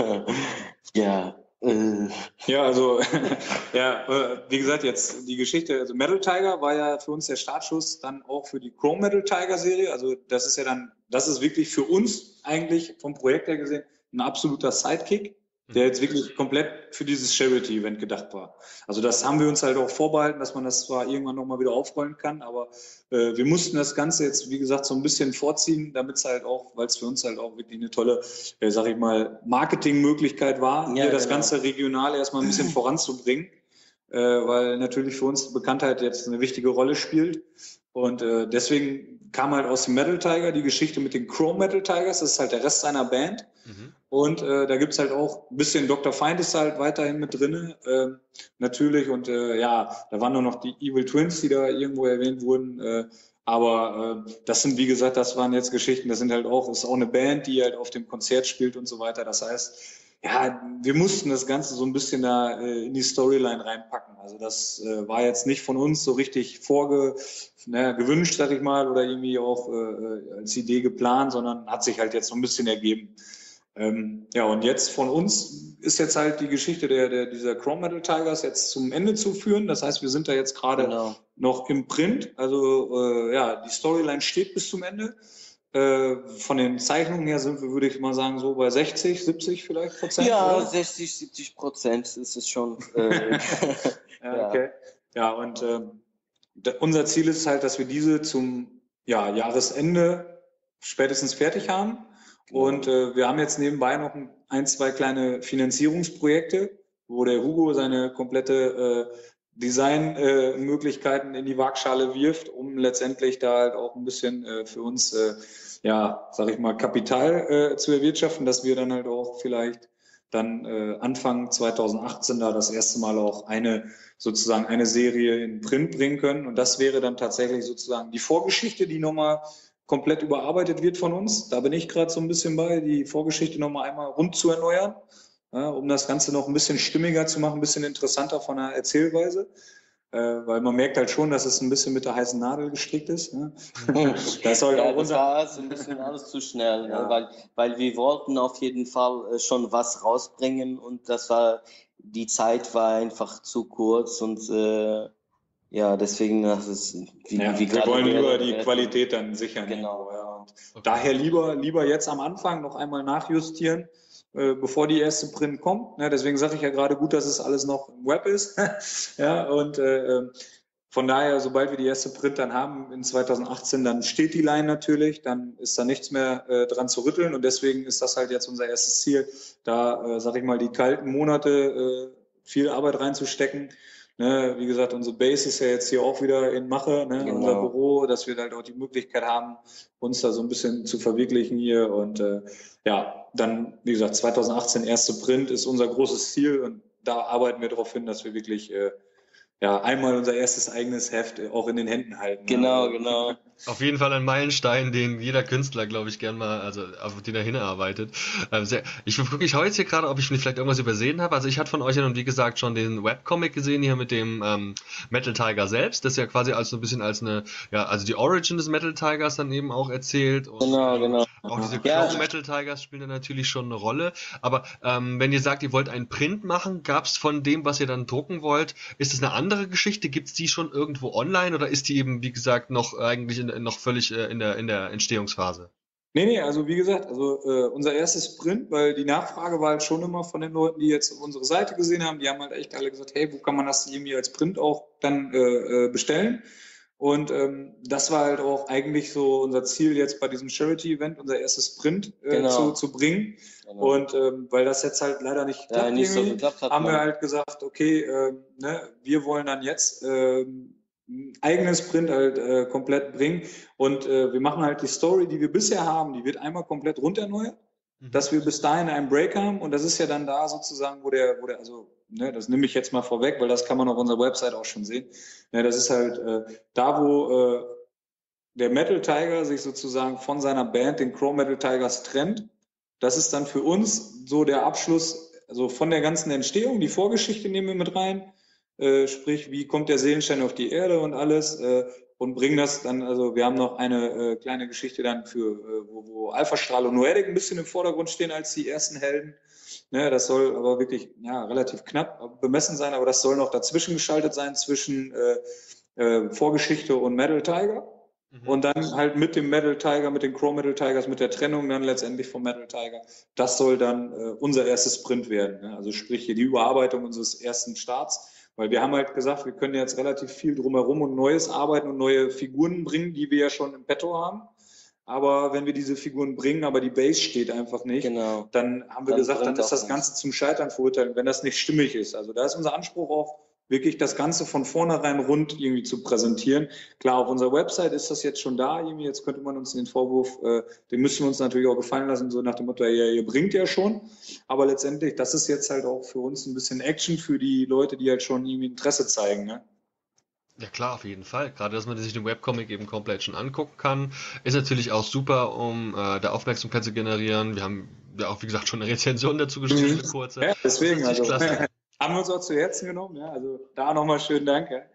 ja, äh. Ja, also ja, äh, wie gesagt, jetzt die Geschichte, also Metal Tiger war ja für uns der Startschuss dann auch für die Chrome Metal Tiger Serie. Also das ist ja dann, das ist wirklich für uns eigentlich vom Projekt her gesehen ein absoluter Sidekick, der jetzt wirklich komplett für dieses Charity-Event gedacht war. Also das haben wir uns halt auch vorbehalten, dass man das zwar irgendwann nochmal wieder aufrollen kann, aber äh, wir mussten das Ganze jetzt, wie gesagt, so ein bisschen vorziehen, damit es halt auch, weil es für uns halt auch wirklich eine tolle, äh, sag ich mal, Marketingmöglichkeit war, ja, hier das genau. Ganze regional erstmal ein bisschen voranzubringen, äh, weil natürlich für uns Bekanntheit jetzt eine wichtige Rolle spielt. Und äh, deswegen kam halt aus dem Metal Tiger die Geschichte mit den Chrome Metal Tigers, das ist halt der Rest seiner Band. Mhm. Und äh, da gibt's halt auch ein bisschen Doktor Feind ist halt weiterhin mit drinne, äh, natürlich. Und äh, ja, da waren nur noch die Evil Twins, die da irgendwo erwähnt wurden. Äh, aber äh, das sind, wie gesagt, das waren jetzt Geschichten, das sind halt auch, ist auch eine Band, die halt auf dem Konzert spielt und so weiter. Das heißt, ja, wir mussten das Ganze so ein bisschen da äh, in die Storyline reinpacken. Also das äh, war jetzt nicht von uns so richtig vorge, naja, gewünscht, sag ich mal, oder irgendwie auch äh, als Idee geplant, sondern hat sich halt jetzt so ein bisschen ergeben. Ähm, ja, und jetzt von uns ist jetzt halt die Geschichte der, der dieser Chrome Metal Tigers jetzt zum Ende zu führen. Das heißt, wir sind da jetzt gerade genau. noch im Print. Also äh, ja, die Storyline steht bis zum Ende. Von den Zeichnungen her sind wir, würde ich mal sagen, so bei sechzig, siebzig vielleicht Prozent. Ja, oder? sechzig, siebzig Prozent ist es schon. Äh, ja, okay. Ja, und äh, unser Ziel ist halt, dass wir diese zum ja, Jahresende spätestens fertig haben. Und äh, wir haben jetzt nebenbei noch ein, zwei kleine Finanzierungsprojekte, wo der Hugo seine komplette äh, Designmöglichkeiten äh, in die Waagschale wirft, um letztendlich da halt auch ein bisschen äh, für uns, äh, ja, sag ich mal, Kapital äh, zu erwirtschaften, dass wir dann halt auch vielleicht dann äh, Anfang zwanzig achtzehn da das erste Mal auch eine, sozusagen eine Serie in Print bringen können. Und das wäre dann tatsächlich sozusagen die Vorgeschichte, die nochmal komplett überarbeitet wird von uns. Da bin ich gerade so ein bisschen bei, die Vorgeschichte nochmal einmal rund zu erneuern, ja, um das Ganze noch ein bisschen stimmiger zu machen, ein bisschen interessanter von der Erzählweise. Äh, weil man merkt halt schon, dass es ein bisschen mit der heißen Nadel gestrickt ist. Ne? Das, halt ja, auch das war so ein bisschen alles zu schnell, ja. ne? weil, weil wir wollten auf jeden Fall schon was rausbringen und das war, die Zeit war einfach zu kurz und äh, ja, deswegen, das ist, wie, ja, wie wir wollen lieber werden, die werden, Qualität dann sichern. Genau. Ja. Und okay. Daher lieber, lieber jetzt am Anfang noch einmal nachjustieren, äh, bevor die erste Print kommt. Ja, deswegen sage ich ja gerade gut, dass es alles noch im Web ist. ja, und äh, von daher, sobald wir die erste Print dann haben in zwanzig achtzehn, dann steht die Line natürlich, dann ist da nichts mehr äh, dran zu rütteln und deswegen ist das halt jetzt unser erstes Ziel, da, äh, sag ich mal, die kalten Monate äh, viel Arbeit reinzustecken. Ne, wie gesagt, unsere Base ist ja jetzt hier auch wieder in Mache, ne, Genau. unser Büro, dass wir halt auch die Möglichkeit haben, uns da so ein bisschen zu verwirklichen hier. Und äh, ja, dann, wie gesagt, zwanzig achtzehn erste Print ist unser großes Ziel und da arbeiten wir darauf hin, dass wir wirklich äh, ja einmal unser erstes eigenes Heft auch in den Händen halten. Genau, ja. genau. Auf jeden Fall ein Meilenstein, den jeder Künstler, glaube ich, gern mal, also auf den er hinarbeitet. Ähm, sehr, ich gucke, ich schaue jetzt hier gerade, ob ich vielleicht irgendwas übersehen habe. Also ich hatte von euch ja nun, wie gesagt, schon den Webcomic gesehen hier mit dem ähm, Metal Tiger selbst, das ja quasi als so ein bisschen als eine, ja, also die Origin des Metal Tigers dann eben auch erzählt. Und, genau, genau. Auch diese Ja. Clone Metal Tigers spielen da natürlich schon eine Rolle. Aber ähm, wenn ihr sagt, ihr wollt einen Print machen, gab es von dem, was ihr dann drucken wollt, ist es eine andere Geschichte? Gibt es die schon irgendwo online oder ist die eben, wie gesagt, noch eigentlich in, noch völlig äh, in der in der Entstehungsphase? Nee, nee, also wie gesagt, also äh, unser erstes Print, weil die Nachfrage war halt schon immer von den Leuten, die jetzt unsere Seite gesehen haben, die haben halt echt alle gesagt, hey, wo kann man das irgendwie als Print auch dann äh, bestellen? Und ähm, das war halt auch eigentlich so unser Ziel jetzt bei diesem Charity-Event, unser erstes Print äh, Genau. zu, zu bringen. Genau. Und ähm, weil das jetzt halt leider nicht Ja, klappt, nicht so irgendwie, geklappt hat, haben wir man. halt gesagt, okay, ähm, ne, wir wollen dann jetzt ähm, ein eigenes Print halt äh, komplett bringen. Und äh, wir machen halt die Story, die wir bisher haben, die wird einmal komplett runderneuert, Mhm. dass wir bis dahin einen Break haben. Und das ist ja dann da sozusagen, wo der, wo der, also, ne, das nehme ich jetzt mal vorweg, weil das kann man auf unserer Website auch schon sehen. Ne, das ist halt äh, da, wo äh, der Metal Tiger sich sozusagen von seiner Band, den Chrome Metal Tigers, trennt. Das ist dann für uns so der Abschluss, also von der ganzen Entstehung, die Vorgeschichte nehmen wir mit rein. Äh, sprich, wie kommt der Seelenstein auf die Erde und alles äh, und bringen das dann, also wir haben noch eine äh, kleine Geschichte dann für, äh, wo, wo Alpha Strahl und Noetic ein bisschen im Vordergrund stehen als die ersten Helden. Ne, das soll aber wirklich ja, relativ knapp bemessen sein, aber das soll noch dazwischen geschaltet sein zwischen äh, äh, Vorgeschichte und Metal Tiger. Mhm. Und dann halt mit dem Metal Tiger, mit den Chrome Metal Tigers, mit der Trennung dann letztendlich vom Metal Tiger. Das soll dann äh, unser erstes Print werden. Ne? Also sprich hier die Überarbeitung unseres ersten Starts. Weil wir haben halt gesagt, wir können jetzt relativ viel drumherum und Neues arbeiten und neue Figuren bringen, die wir ja schon im Petto haben. Aber wenn wir diese Figuren bringen, aber die Base steht einfach nicht, Genau. dann haben wir Dann gesagt, dann bringt ist auch das nichts. Ganze zum Scheitern verurteilt, wenn das nicht stimmig ist. Also da ist unser Anspruch auch, wirklich das Ganze von vornherein rund irgendwie zu präsentieren. Klar, auf unserer Website ist das jetzt schon da, irgendwie. Jetzt könnte man uns den Vorwurf, äh, den müssen wir uns natürlich auch gefallen lassen, so nach dem Motto, ja, ihr bringt ja schon. Aber letztendlich, das ist jetzt halt auch für uns ein bisschen Action für die Leute, die halt schon irgendwie Interesse zeigen, ne? Ja klar, auf jeden Fall. Gerade, dass man sich den Webcomic eben komplett schon angucken kann, ist natürlich auch super, um äh, da Aufmerksamkeit zu generieren. Wir haben ja auch, wie gesagt, schon eine Rezension dazu geschrieben, eine kurze. Ja, deswegen, Das ist also, natürlich klasse. haben wir uns auch zu Herzen genommen, ja, also da nochmal schönen Dank. Ja.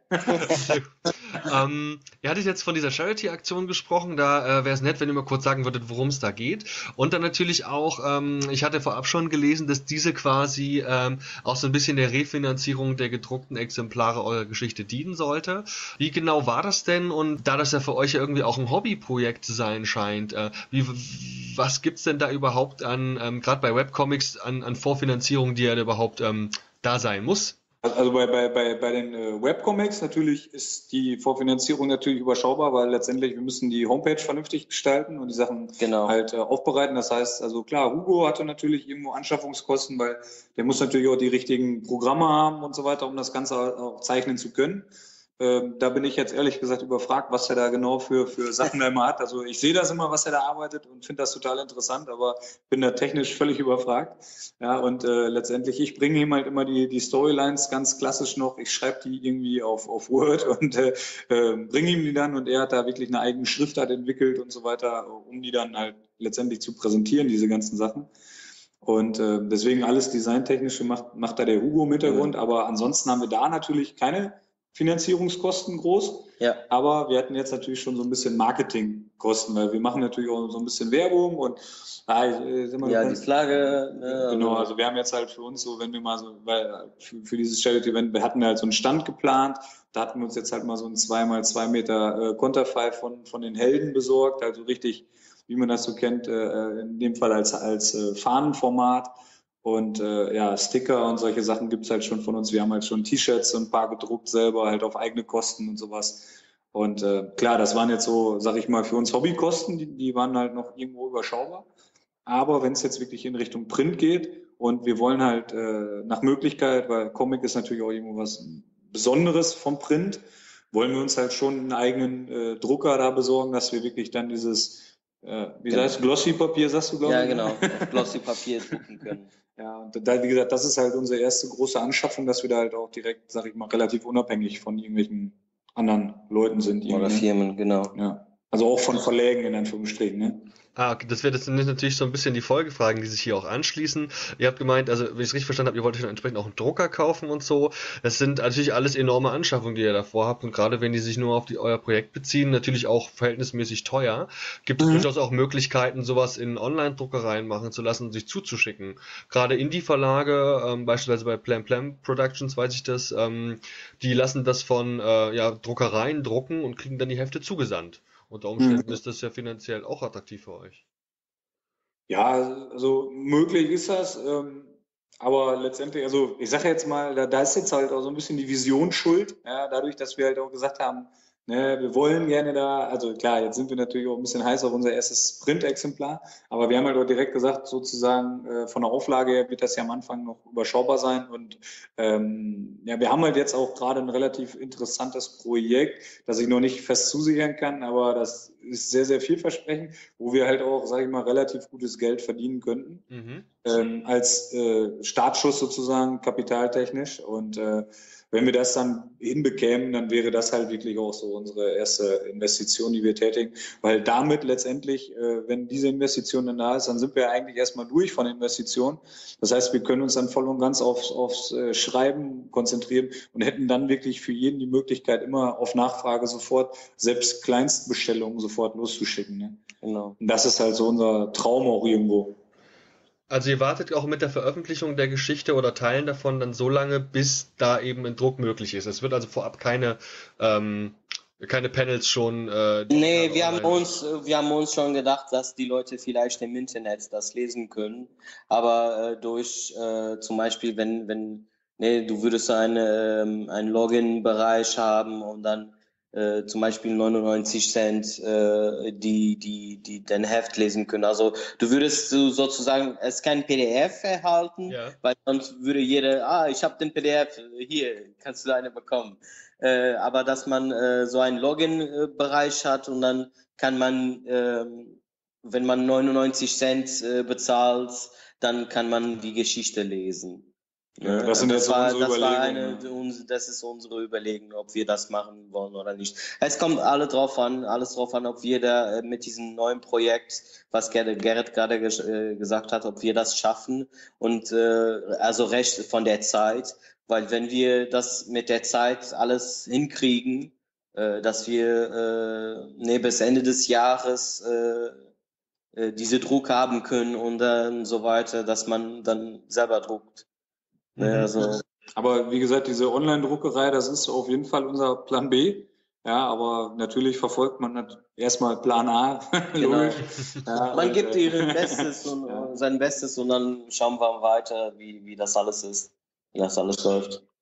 ähm, ihr hattet jetzt von dieser Charity-Aktion gesprochen, da äh, wäre es nett, wenn ihr mal kurz sagen würdet, worum es da geht. Und dann natürlich auch, ähm, ich hatte vorab schon gelesen, dass diese quasi ähm, auch so ein bisschen der Refinanzierung der gedruckten Exemplare eurer Geschichte dienen sollte. Wie genau war das denn? Und da das ja für euch ja irgendwie auch ein Hobbyprojekt zu sein scheint, äh, wie, was gibt's denn da überhaupt an, ähm, gerade bei Webcomics, an, an Vorfinanzierung, die ja überhaupt ähm, da sein muss? Also bei, bei, bei, bei den äh, Webcomics natürlich ist die Vorfinanzierung natürlich überschaubar, weil letztendlich wir müssen die Homepage vernünftig gestalten und die Sachen Genau. halt äh, aufbereiten. Das heißt, also klar, Hugo hatte natürlich irgendwo Anschaffungskosten, weil der muss natürlich auch die richtigen Programme haben und so weiter, um das Ganze auch zeichnen zu können. Ähm, da bin ich jetzt ehrlich gesagt überfragt, was er da genau für, für Sachen da immer hat. Also ich sehe das immer, was er da arbeitet und finde das total interessant, aber bin da technisch völlig überfragt. Ja, und äh, letztendlich, ich bringe ihm halt immer die, die Storylines ganz klassisch noch. Ich schreibe die irgendwie auf, auf Word und äh, äh, bringe ihm die dann und er hat da wirklich eine eigene Schriftart entwickelt und so weiter, um die dann halt letztendlich zu präsentieren, diese ganzen Sachen. Und äh, deswegen alles Designtechnische macht, macht da der Hugo im Hintergrund, mhm. aber ansonsten haben wir da natürlich keine Finanzierungskosten groß, ja. aber wir hatten jetzt natürlich schon so ein bisschen Marketingkosten, weil wir machen natürlich auch so ein bisschen Werbung und äh, sind wir ja, die Flagge. Ne, genau, also wir haben jetzt halt für uns so, wenn wir mal so, weil für, für dieses Charity-Event, wir hatten halt so einen Stand geplant, da hatten wir uns jetzt halt mal so ein zwei mal zwei Meter äh, Konterfei von, von den Helden besorgt, also richtig, wie man das so kennt, äh, in dem Fall als, als äh, Fahnenformat. Und äh, ja, Sticker und solche Sachen gibt's halt schon von uns. Wir haben halt schon T-Shirts und ein paar gedruckt selber, halt auf eigene Kosten und sowas. Und äh, klar, das waren jetzt so, sag ich mal, für uns Hobbykosten, die, die waren halt noch irgendwo überschaubar. Aber wenn es jetzt wirklich in Richtung Print geht und wir wollen halt äh, nach Möglichkeit, weil Comic ist natürlich auch irgendwo was Besonderes vom Print, wollen wir uns halt schon einen eigenen äh, Drucker da besorgen, dass wir wirklich dann dieses, äh, wie genau. heißt Glossy-Papier, sagst du, glaube ich? Ja, genau, auf Glossy-Papier drucken können. Ja, und da, wie gesagt, das ist halt unsere erste große Anschaffung, dass wir da halt auch direkt, sag ich mal, relativ unabhängig von irgendwelchen anderen Leuten sind. Oder Firmen, genau. Ja. Also auch von Verlägen in Anführungsstrichen, ne? Ah, okay, das wäre jetzt natürlich so ein bisschen die Folgefragen, die sich hier auch anschließen. Ihr habt gemeint, also wenn ich es richtig verstanden habe, ihr wollt euch dann entsprechend auch einen Drucker kaufen und so. Das sind natürlich alles enorme Anschaffungen, die ihr davor habt und gerade wenn die sich nur auf die, euer Projekt beziehen, natürlich auch verhältnismäßig teuer. Gibt es mhm. durchaus auch Möglichkeiten, sowas in Online-Druckereien machen zu lassen und sich zuzuschicken. Gerade Indie-Verlage, ähm, beispielsweise bei Plam Plam Productions, weiß ich das, ähm, die lassen das von äh, ja, Druckereien drucken und kriegen dann die Hefte zugesandt. Unter Umständen mhm. ist das ja finanziell auch attraktiv für euch. Ja, also möglich ist das, ähm, aber letztendlich, also ich sage jetzt mal, da, da ist jetzt halt auch so ein bisschen die Vision schuld, ja, dadurch, dass wir halt auch gesagt haben, ne, wir wollen gerne da, also klar, jetzt sind wir natürlich auch ein bisschen heiß auf unser erstes Print-Exemplar, aber wir haben halt auch direkt gesagt, sozusagen äh, von der Auflage her wird das ja am Anfang noch überschaubar sein und ähm, ja, wir haben halt jetzt auch gerade ein relativ interessantes Projekt, das ich noch nicht fest zusichern kann, aber das ist sehr, sehr vielversprechend, wo wir halt auch, sage ich mal, relativ gutes Geld verdienen könnten, mhm. ähm, als äh, Startschuss sozusagen, kapitaltechnisch und äh, wenn wir das dann hinbekämen, dann wäre das halt wirklich auch so unsere erste Investition, die wir tätigen. Weil damit letztendlich, äh, wenn diese Investition dann da ist, dann sind wir eigentlich erstmal durch von Investitionen. Das heißt, wir können uns dann voll und ganz aufs, aufs äh, Schreiben konzentrieren und hätten dann wirklich für jeden die Möglichkeit, immer auf Nachfrage sofort, selbst Kleinstbestellungen sofort loszuschicken. Ne? Genau. Und das ist halt so unser Traum auch irgendwo. Also ihr wartet auch mit der Veröffentlichung der Geschichte oder Teilen davon dann so lange, bis da eben ein Druck möglich ist. Es wird also vorab keine ähm, keine Panels schon. Äh, nee, wir haben uns wir haben uns schon gedacht, dass die Leute vielleicht im Internet das lesen können, aber äh, durch äh, zum Beispiel wenn wenn nee, du würdest eine ähm, einen Login-Bereich haben und dann Äh, zum Beispiel neunundneunzig Cent, äh, die, die, die dein Heft lesen können. Also du würdest so, sozusagen, es ist kein P D F erhalten, ja. weil sonst würde jeder, ah, ich habe den P D F, hier, kannst du eine bekommen. Äh, aber dass man äh, so einen Login-Bereich hat und dann kann man, äh, wenn man neunundneunzig Cent äh, bezahlt, dann kann man die Geschichte lesen. Ja, das sind das jetzt war, unsere das Überlegungen. War eine, das ist unsere Überlegung, ob wir das machen wollen oder nicht. Es kommt alle drauf an, alles drauf an, ob wir da mit diesem neuen Projekt, was Gerrit gerade ges- gesagt hat, ob wir das schaffen und äh, also recht von der Zeit, weil wenn wir das mit der Zeit alles hinkriegen, äh, dass wir äh, nee, bis Ende des Jahres äh, äh, diese Druck haben können und dann so weiter, dass man dann selber druckt. Ja, also. Aber wie gesagt, diese Online-Druckerei, das ist auf jeden Fall unser Plan B. Ja, aber natürlich verfolgt man erstmal Plan A. Genau. Ja, man gibt ihr Bestes und ja. sein Bestes und dann schauen wir weiter, wie, wie das alles ist, wie das alles läuft.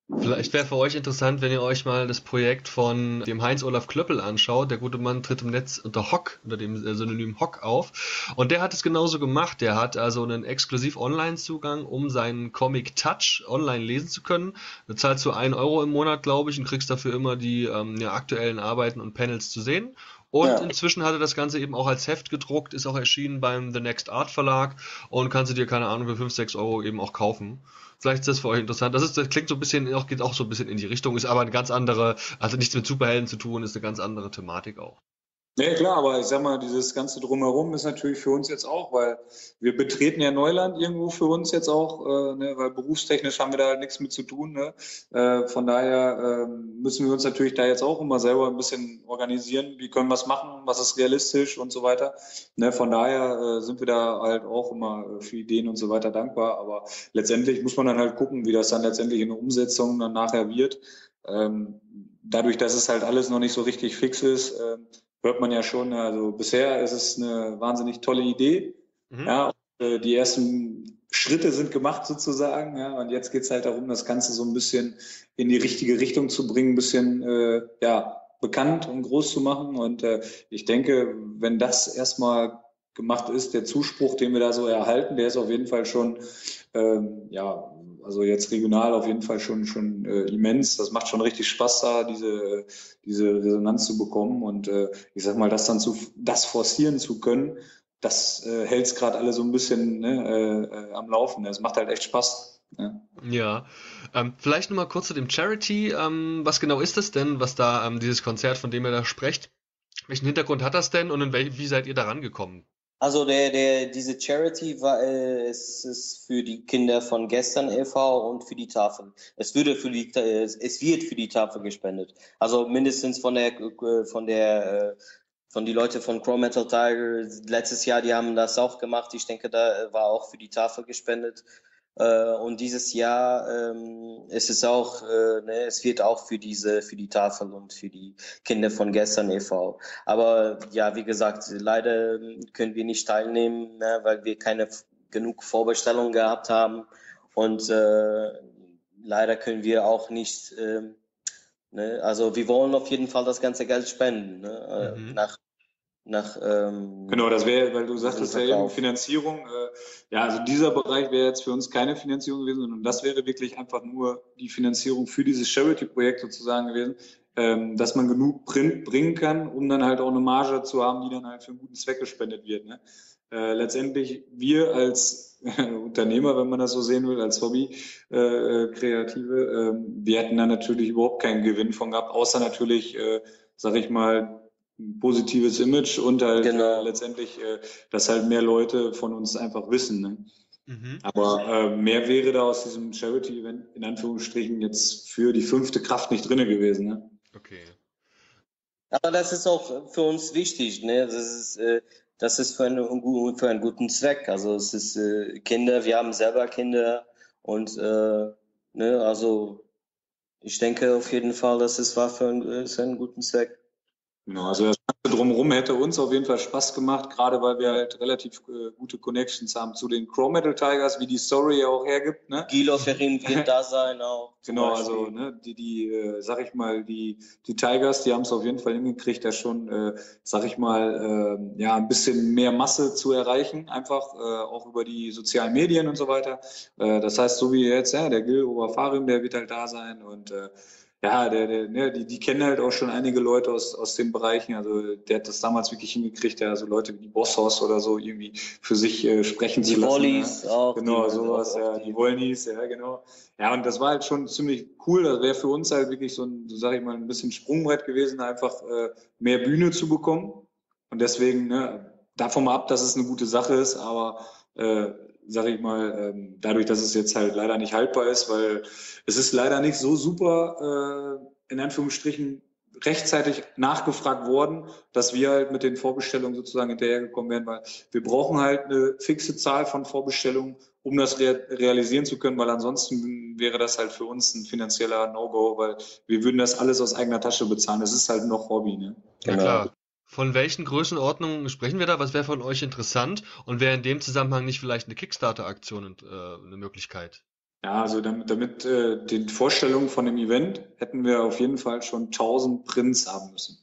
Vielleicht wäre für euch interessant, wenn ihr euch mal das Projekt von dem Heinz-Olaf Klöppel anschaut. Der gute Mann tritt im Netz unter Hock, unter dem äh, Synonym Hock auf. Und der hat es genauso gemacht. Der hat also einen exklusiv Online-Zugang, um seinen Comic Touch online lesen zu können. Da zahlst du einen Euro im Monat, glaube ich, und kriegst dafür immer die ähm, ja, aktuellen Arbeiten und Panels zu sehen. Und Ja. inzwischen hat er das Ganze eben auch als Heft gedruckt, ist auch erschienen beim The Next Art Verlag und kannst du dir, keine Ahnung, für fünf, sechs Euro eben auch kaufen. Vielleicht ist das für euch interessant. Das ist, das klingt so ein bisschen, auch, geht auch so ein bisschen in die Richtung, ist aber eine ganz andere, also nichts mit Superhelden zu tun, ist eine ganz andere Thematik auch. Ja, klar, aber ich sag mal, dieses ganze Drumherum ist natürlich für uns jetzt auch, weil wir betreten ja Neuland irgendwo für uns jetzt auch, äh, ne, weil berufstechnisch haben wir da halt nichts mit zu tun. Ne? Äh, von daher äh, müssen wir uns natürlich da jetzt auch immer selber ein bisschen organisieren. Wie können wir es machen? Was ist realistisch und so weiter? Ne? Von daher äh, sind wir da halt auch immer für Ideen und so weiter dankbar. Aber letztendlich muss man dann halt gucken, wie das dann letztendlich in der Umsetzung dann nachher wird. Ähm, dadurch, dass es halt alles noch nicht so richtig fix ist, äh, hört man ja schon, also bisher ist es eine wahnsinnig tolle Idee. Mhm. Ja, die ersten Schritte sind gemacht sozusagen, ja, und jetzt geht's halt darum, das Ganze so ein bisschen in die richtige Richtung zu bringen, ein bisschen äh, ja, bekannt und groß zu machen. Und äh, ich denke, wenn das erstmal gemacht ist, der Zuspruch, den wir da so erhalten, der ist auf jeden Fall schon, ähm, ja, also jetzt regional auf jeden Fall schon schon äh, immens. Das macht schon richtig Spaß, da diese diese Resonanz zu bekommen und äh, ich sag mal, das dann zu das forcieren zu können, das äh, hält es gerade alle so ein bisschen ne, äh, am Laufen. Es macht halt echt Spaß. Ja, ja. Ähm, vielleicht nochmal kurz zu dem Charity. Ähm, was genau ist das denn, was da ähm, dieses Konzert, von dem ihr da sprecht? Welchen Hintergrund hat das denn und in wel- wie seid ihr da rangekommen? Also der, der, diese Charity war, äh, es ist für die Kinder von gestern e V und für die Tafel. Es würde für die, äh, es wird für die Tafel gespendet. Also mindestens von der, äh, von der, äh, von die Leute von Chrome Metal Tiger letztes Jahr, die haben das auch gemacht. Ich denke, da war auch für die Tafel gespendet. Äh, und dieses Jahr ähm, ist es auch, äh, ne, es wird auch für diese, für die Tafel und für die Kinder von gestern e V. Aber ja, wie gesagt, leider können wir nicht teilnehmen, ne, weil wir keine f- genug Vorbestellungen gehabt haben. Und äh, leider können wir auch nicht, ähm, ne, also wir wollen auf jeden Fall das ganze Geld spenden, ne, äh, Mhm. nach nach ähm, genau, das wäre, weil du sagtest ja eben Verkauf. Finanzierung. Äh, ja, also dieser Bereich wäre jetzt für uns keine Finanzierung gewesen, sondern das wäre wirklich einfach nur die Finanzierung für dieses Charity-Projekt sozusagen gewesen, ähm, dass man genug bring, bringen kann, um dann halt auch eine Marge zu haben, die dann halt für einen guten Zweck gespendet wird. Ne? Äh, letztendlich wir als äh, Unternehmer, wenn man das so sehen will, als Hobby äh, äh, Kreative, äh, wir hätten da natürlich überhaupt keinen Gewinn von gehabt, außer natürlich, äh, sag ich mal, ein positives Image und halt Genau. äh, letztendlich, äh, dass halt mehr Leute von uns einfach wissen. Ne? Mhm. Aber äh, mehr wäre da aus diesem Charity-Event in Anführungsstrichen jetzt für die fünfte Kraft nicht drinne gewesen. Ne? Okay. Aber das ist auch für uns wichtig, ne? Das ist, äh, das ist für einen, gu- für einen guten Zweck. Also es ist äh, Kinder, wir haben selber Kinder und äh, ne, also ich denke auf jeden Fall, dass es war für einen, äh, für einen guten Zweck. Genau, also das Ganze drumherum hätte uns auf jeden Fall Spaß gemacht, gerade weil wir halt relativ äh, gute Connections haben zu den Chrome Metal Tigers, wie die Story ja auch hergibt. Ne? Gilo Ferin wird da sein auch. zum Genau, Beispiel. also ne, die, die, äh, sag ich mal, die, die Tigers, die haben es auf jeden Fall hingekriegt, da schon, äh, sag ich mal, äh, ja, ein bisschen mehr Masse zu erreichen, einfach äh, auch über die sozialen Medien und so weiter. Äh, das heißt, so wie jetzt, ja, der Gil Oberfarim, der wird halt da sein und äh, ja, der, der, ne, die, die kennen halt auch schon einige Leute aus, aus den Bereichen. Also der hat das damals wirklich hingekriegt, ja, so Leute wie die Bosshaus oder so irgendwie für sich äh, sprechen Die zu lassen. Wollies ja. auch. Genau, die, sowas, auch, ja, die, die Wollnies, ja, genau. Ja, und das war halt schon ziemlich cool. Das wäre für uns halt wirklich so ein, so sage ich mal, ein bisschen Sprungbrett gewesen, einfach äh, mehr Bühne zu bekommen. Und deswegen, ne, davon mal ab, dass es eine gute Sache ist, aber äh, sage ich mal, ähm, dadurch, dass es jetzt halt leider nicht haltbar ist, weil es ist leider nicht so super, äh, in Anführungsstrichen, rechtzeitig nachgefragt worden, dass wir halt mit den Vorbestellungen sozusagen hinterhergekommen wären, weil wir brauchen halt eine fixe Zahl von Vorbestellungen, um das rea- realisieren zu können, weil ansonsten wäre das halt für uns ein finanzieller No-Go, weil wir würden das alles aus eigener Tasche bezahlen. Das ist halt noch Hobby, ne? Ja Genau. klar. Von welchen Größenordnungen sprechen wir da? Was wäre von euch interessant? Und wäre in dem Zusammenhang nicht vielleicht eine Kickstarter-Aktion äh, eine Möglichkeit? Ja, also damit, damit äh, die Vorstellung von dem Event hätten wir auf jeden Fall schon tausend Prints haben müssen.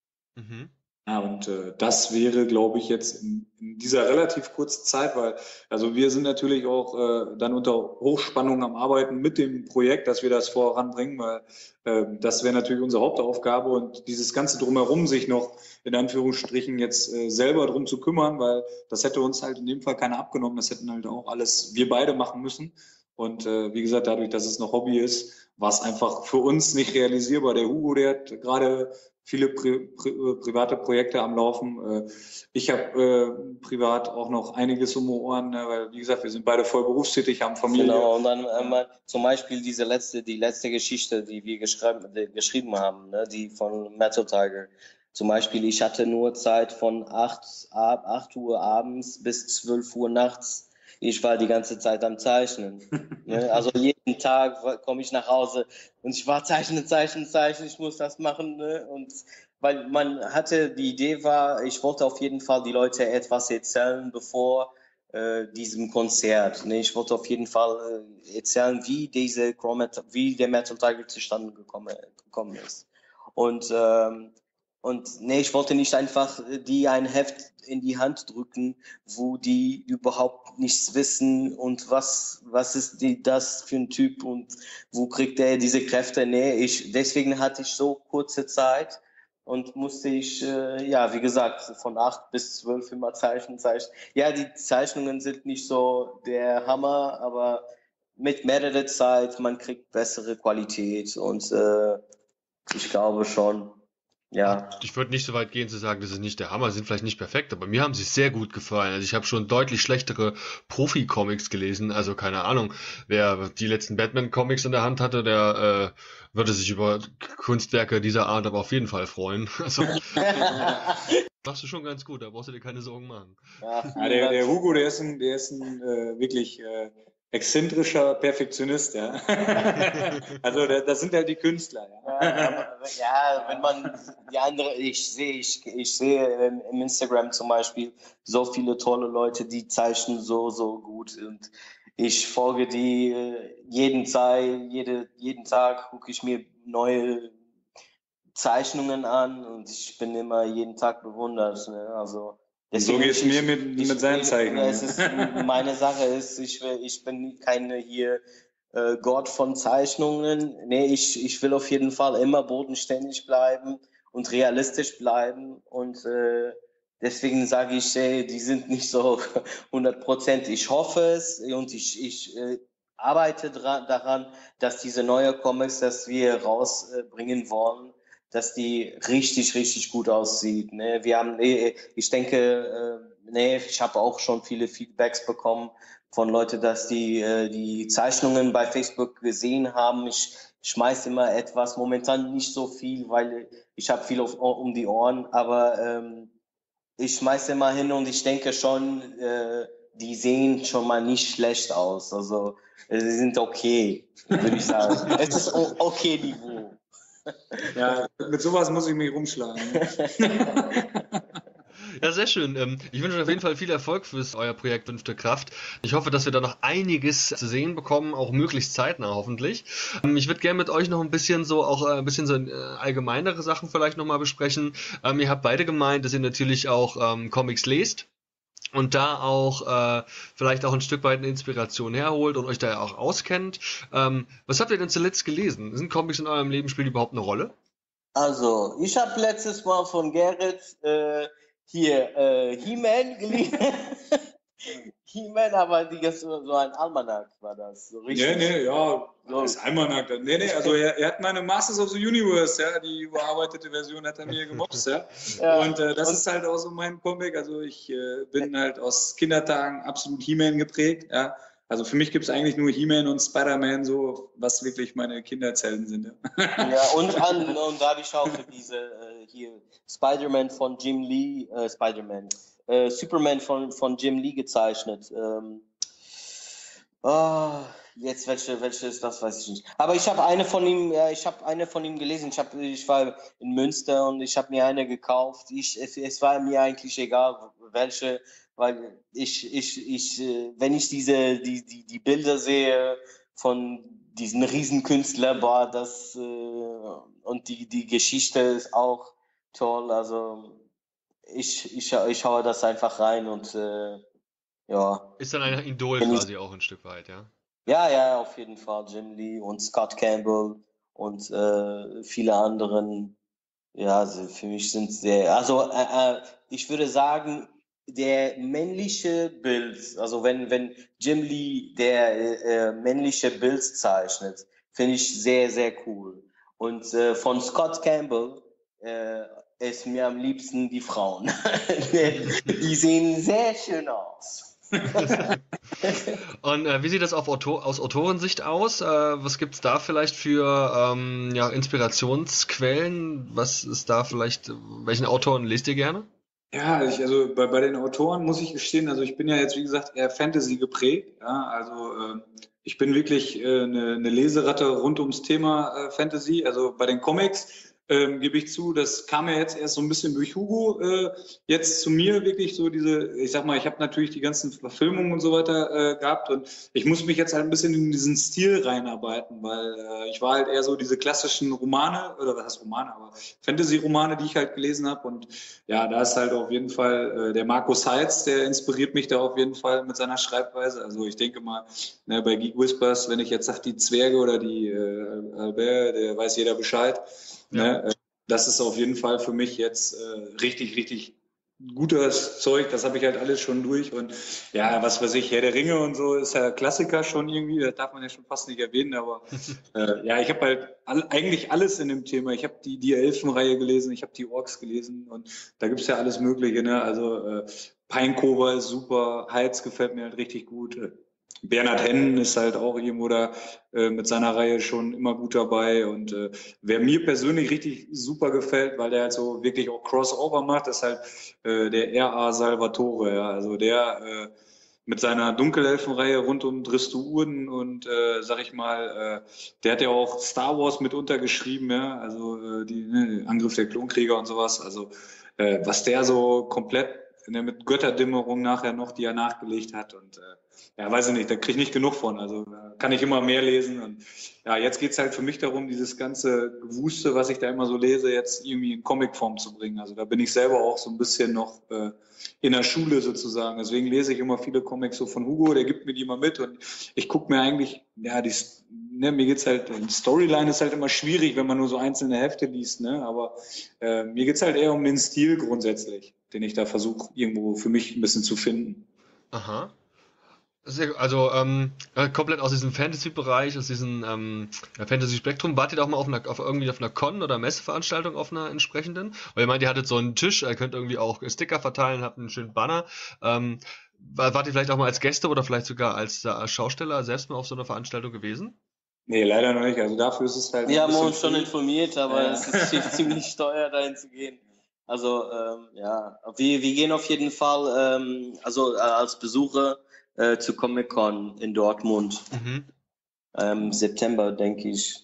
Mhm. Ja, und äh, das wäre, glaube ich, jetzt in, in dieser relativ kurzen Zeit, weil also wir sind natürlich auch äh, dann unter Hochspannung am Arbeiten mit dem Projekt, dass wir das voranbringen, weil äh, das wäre natürlich unsere Hauptaufgabe und dieses ganze Drumherum sich noch in Anführungsstrichen jetzt äh, selber drum zu kümmern, weil das hätte uns halt in dem Fall keiner abgenommen, das hätten halt auch alles wir beide machen müssen. Und äh, wie gesagt, dadurch, dass es noch Hobby ist, war es einfach für uns nicht realisierbar. Der Hugo, der hat gerade viele pri pri private Projekte am Laufen. Äh, ich habe äh, privat auch noch einiges um die Ohren, ne, weil wie gesagt, wir sind beide voll berufstätig, haben Familie. Genau, und dann einmal zum Beispiel diese letzte, die letzte Geschichte, die wir geschrieben, die geschrieben haben, ne, die von Metal Tiger. Zum Beispiel, ich hatte nur Zeit von acht, ab acht Uhr abends bis zwölf Uhr nachts. Ich war die ganze Zeit am Zeichnen. Ne? Also jeden Tag komme ich nach Hause und ich war zeichnen, zeichnen, zeichnen, ich muss das machen. Ne? Und weil man hatte, die Idee war, ich wollte auf jeden Fall die Leute etwas erzählen, bevor äh, diesem Konzert. Ne? Ich wollte auf jeden Fall äh, erzählen, wie diese Chromat wie der Metal Tiger zustande gekommen, gekommen ist. Und ähm, und nee, ich wollte nicht einfach die ein Heft in die Hand drücken, wo die überhaupt nichts wissen und was, was ist die, das für ein Typ und wo kriegt er diese Kräfte. Nee, ich, deswegen hatte ich so kurze Zeit und musste ich, äh, ja, wie gesagt, von acht bis zwölf immer zeichnen, zeichnen. Ja, die Zeichnungen sind nicht so der Hammer, aber mit mehrerer Zeit, man kriegt bessere Qualität und äh, ich glaube schon. Ja, Ich würde nicht so weit gehen zu sagen, das ist nicht der Hammer, sind vielleicht nicht perfekt, aber mir haben sie sehr gut gefallen. Also ich habe schon deutlich schlechtere Profi-Comics gelesen, also keine Ahnung, wer die letzten Batman-Comics in der Hand hatte, der äh, würde sich über Kunstwerke dieser Art aber auf jeden Fall freuen. Also machst du schon ganz gut, da brauchst du dir keine Sorgen machen. Ja, ja der, der Hugo, der ist ein, der ist ein äh, wirklich äh, exzentrischer Perfektionist, ja. Also das, das sind halt die Künstler, ja. Ja, ja, wenn man die andere, ich sehe, ich, ich sehe im Instagram zum Beispiel so viele tolle Leute, die zeichnen so, so gut und ich folge die jeden Tag, jede, jeden Tag gucke ich mir neue Zeichnungen an und ich bin immer jeden Tag bewundert, ne? Also deswegen, so geht es mir mit, ich, mit seinen Zeichnungen. Es ist, meine Sache ist, ich, will, ich bin keine hier äh, Gott von Zeichnungen. Nee, ich, ich will auf jeden Fall immer bodenständig bleiben und realistisch bleiben. Und äh, deswegen sage ich, ey, die sind nicht so hundert Prozent. Ich hoffe es und ich, ich äh, arbeite daran, dass diese neue Comics, dass wir rausbringen äh, wollen, dass die richtig, richtig gut aussieht. Ne? Wir haben, ich denke, äh, nee, ich habe auch schon viele Feedbacks bekommen von Leuten, dass die äh, die Zeichnungen bei Facebook gesehen haben. Ich schmeiß immer etwas, momentan nicht so viel, weil ich habe viel auf, um die Ohren, aber ähm, ich schmeiß immer hin und ich denke schon, äh, die sehen schon mal nicht schlecht aus. Also äh, sie sind okay, würde ich sagen. Es ist okay Niveau. Ja, mit sowas muss ich mich rumschlagen. Ja, sehr schön. Ich wünsche euch auf jeden Fall viel Erfolg für euer Projekt Fünfte Kraft. Ich hoffe, dass wir da noch einiges zu sehen bekommen, auch möglichst zeitnah hoffentlich. Ich würde gerne mit euch noch ein bisschen so, auch ein bisschen so allgemeinere Sachen vielleicht nochmal besprechen. Ihr habt beide gemeint, dass ihr natürlich auch ähm, Comics lest. Und da auch äh, vielleicht auch ein Stück weit eine Inspiration herholt und euch da ja auch auskennt. Ähm, was habt ihr denn zuletzt gelesen? Sind Comics in eurem Leben, spielen die überhaupt eine Rolle? Also, ich habe letztes Mal von Gerrit äh, hier äh, He-Man gelesen. He-Man, aber die, so, so ein Almanach war das. So richtig. Nee, nee, ja, so. Das Almanach. Nee, nee, also er, er hat meine Masters of the Universe, ja, die überarbeitete Version hat er mir gemobst, ja. ja. Und äh, das und, ist halt auch so mein Comic. Also ich äh, bin halt aus Kindertagen absolut He-Man geprägt, ja. Also für mich gibt es eigentlich nur He-Man und Spider-Man, so was wirklich meine Kinderzelten sind. Ja, ja und, an, und da habe ich auch diese äh, hier Spider-Man von Jim Lee, äh, Spider-Man, äh, Superman von, von Jim Lee gezeichnet. Ähm, oh, jetzt welche, welche ist das, weiß ich nicht. Aber ich habe eine von ihm, ja, ich habe eine von ihm gelesen. Ich habe, ich war in Münster und ich habe mir eine gekauft. Ich, es, es war mir eigentlich egal, welche. Weil ich, ich, ich, wenn ich diese, die, die, die Bilder sehe von diesen Riesenkünstler, boah, das, äh, und die, die Geschichte ist auch toll, also ich, ich, ich schaue das einfach rein und äh, ja. Ist dann ein Idol quasi auch ein Stück weit, ja? Ja, ja, auf jeden Fall. Jim Lee und Scott Campbell und äh, viele anderen. Ja, also für mich sind sehr, also äh, äh, ich würde sagen, der männliche Bild, also wenn, wenn Jim Lee der äh, männliche Bild zeichnet, finde ich sehr, sehr cool. Und äh, von Scott Campbell äh, ist mir am liebsten die Frauen. Die sehen sehr schön aus. Und äh, wie sieht das auf Autor aus Autorensicht aus? Äh, was gibt es da vielleicht für ähm, ja, Inspirationsquellen? Was ist da vielleicht, welchen Autoren lest ihr gerne? Ja, ich, also bei, bei den Autoren muss ich gestehen, also ich bin ja jetzt, wie gesagt, eher Fantasy geprägt. Ja, also äh, ich bin wirklich äh, eine, eine Leseratte rund ums Thema äh, Fantasy. Also bei den Comics ähm, gebe ich zu, das kam ja jetzt erst so ein bisschen durch Hugo äh, jetzt zu mir wirklich so diese, ich sag mal, ich habe natürlich die ganzen Verfilmungen und so weiter äh, gehabt und ich muss mich jetzt halt ein bisschen in diesen Stil reinarbeiten, weil äh, ich war halt eher so diese klassischen Romane, oder was heißt Romane, aber Fantasy-Romane, die ich halt gelesen habe und ja, da ist halt auf jeden Fall äh, der Markus Heitz, der inspiriert mich da auf jeden Fall mit seiner Schreibweise. Also ich denke mal, ne, bei Geek Whispers, wenn ich jetzt sage, die Zwerge oder die äh, Albert, der weiß jeder Bescheid. Ja. Ne? Das ist auf jeden Fall für mich jetzt äh, richtig, richtig gutes Zeug. Das habe ich halt alles schon durch. Und ja, was weiß ich, Herr der Ringe und so ist ja Klassiker schon irgendwie. Das darf man ja schon fast nicht erwähnen. Aber äh, ja, ich habe halt all, eigentlich alles in dem Thema. Ich habe die, die Elfenreihe gelesen, ich habe die Orks gelesen. Und da gibt's ja alles Mögliche. Ne? Also äh, Pinecover ist super, Heiz gefällt mir halt richtig gut. Bernhard Hennen ist halt auch irgendwo da äh, mit seiner Reihe schon immer gut dabei und äh, wer mir persönlich richtig super gefällt, weil der halt so wirklich auch Crossover macht, ist halt äh, der R A. Salvatore, ja, also der äh, mit seiner Dunkelelfenreihe rund um Dristu-Urden und äh, sag ich mal, äh, der hat ja auch Star Wars mit untergeschrieben, ja, also äh, die ne, Angriff der Klonkrieger und sowas, also äh, was der so komplett ne, mit Götterdämmerung nachher noch, die er nachgelegt hat und äh, ja, weiß ich nicht, da kriege ich nicht genug von. Also da kann ich immer mehr lesen. Und ja, jetzt geht's halt für mich darum, dieses ganze Gewuste, was ich da immer so lese, jetzt irgendwie in Comicform zu bringen. Also da bin ich selber auch so ein bisschen noch äh, in der Schule sozusagen. Deswegen lese ich immer viele Comics so von Hugo, der gibt mir die immer mit und ich gucke mir eigentlich, ja, die, ne, mir geht's halt, die Storyline ist halt immer schwierig, wenn man nur so einzelne Hefte liest, ne? Aber äh, mir geht's halt eher um den Stil grundsätzlich, den ich da versuche, irgendwo für mich ein bisschen zu finden. Aha. Sehr, also ähm, komplett aus diesem Fantasy-Bereich, aus diesem ähm, Fantasy-Spektrum. Wart ihr da auch mal auf einer, auf irgendwie auf einer Con- oder Messeveranstaltung auf einer entsprechenden? Weil ihr meint, ihr hattet so einen Tisch, ihr könnt irgendwie auch Sticker verteilen, habt einen schönen Banner. Ähm, wart ihr vielleicht auch mal als Gäste oder vielleicht sogar als, als Schausteller selbst mal auf so einer Veranstaltung gewesen? Nee, leider noch nicht. Also dafür ist es halt. Wir haben uns schon informiert, aber ja. Es ist ziemlich teuer, dahin zu gehen. Also ähm, ja, wir, wir gehen auf jeden Fall, ähm, also äh, als Besucher äh, zu Comic-Con in Dortmund. Mhm. Ähm, September, denke ich.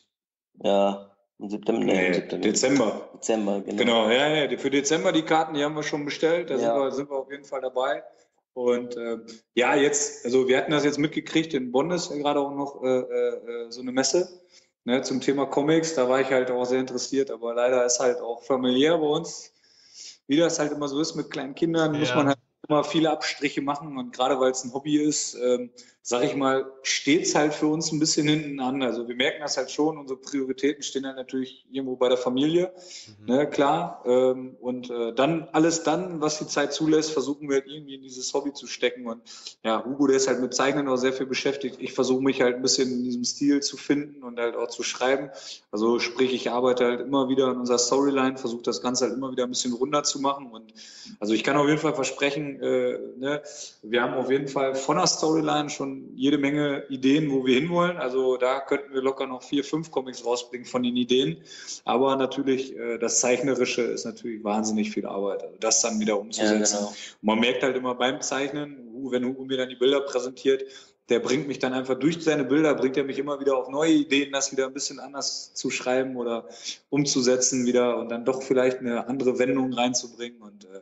Ja, im September, nee, nee, September. Dezember. Dezember, genau. Genau, ja, ja, für Dezember die Karten, die haben wir schon bestellt, da ja. sind, wir, sind wir auf jeden Fall dabei. Und äh, ja, jetzt, also wir hatten das jetzt mitgekriegt, in Bonn ist ja gerade auch noch äh, äh, so eine Messe, ne, zum Thema Comics, da war ich halt auch sehr interessiert, aber leider ist halt auch familiär bei uns, wie das halt immer so ist mit kleinen Kindern, ja. muss man halt immer viele Abstriche machen und gerade weil es ein Hobby ist, ähm, sag ich mal, steht's halt für uns ein bisschen hinten an. Also wir merken das halt schon, unsere Prioritäten stehen halt natürlich irgendwo bei der Familie, mhm. ne, klar. Ähm, und äh, dann alles dann, was die Zeit zulässt, versuchen wir halt irgendwie in dieses Hobby zu stecken. Und ja, Hugo, der ist halt mit Zeichnen auch sehr viel beschäftigt. Ich versuche mich halt ein bisschen in diesem Stil zu finden und halt auch zu schreiben. Also sprich, ich arbeite halt immer wieder an unserer Storyline, versuche das Ganze halt immer wieder ein bisschen runder zu machen. Und also ich kann auf jeden Fall versprechen, Äh, ne? Wir haben auf jeden Fall von der Storyline schon jede Menge Ideen, wo wir hinwollen. Also da könnten wir locker noch vier, fünf Comics rausbringen von den Ideen. Aber natürlich, äh, das Zeichnerische ist natürlich wahnsinnig viel Arbeit. Also das dann wieder umzusetzen. Ja, genau. Und man merkt halt immer beim Zeichnen, wenn Hugo mir dann die Bilder präsentiert, der bringt mich dann einfach durch seine Bilder, bringt er mich immer wieder auf neue Ideen, das wieder ein bisschen anders zu schreiben oder umzusetzen wieder und dann doch vielleicht eine andere Wendung reinzubringen. Und äh,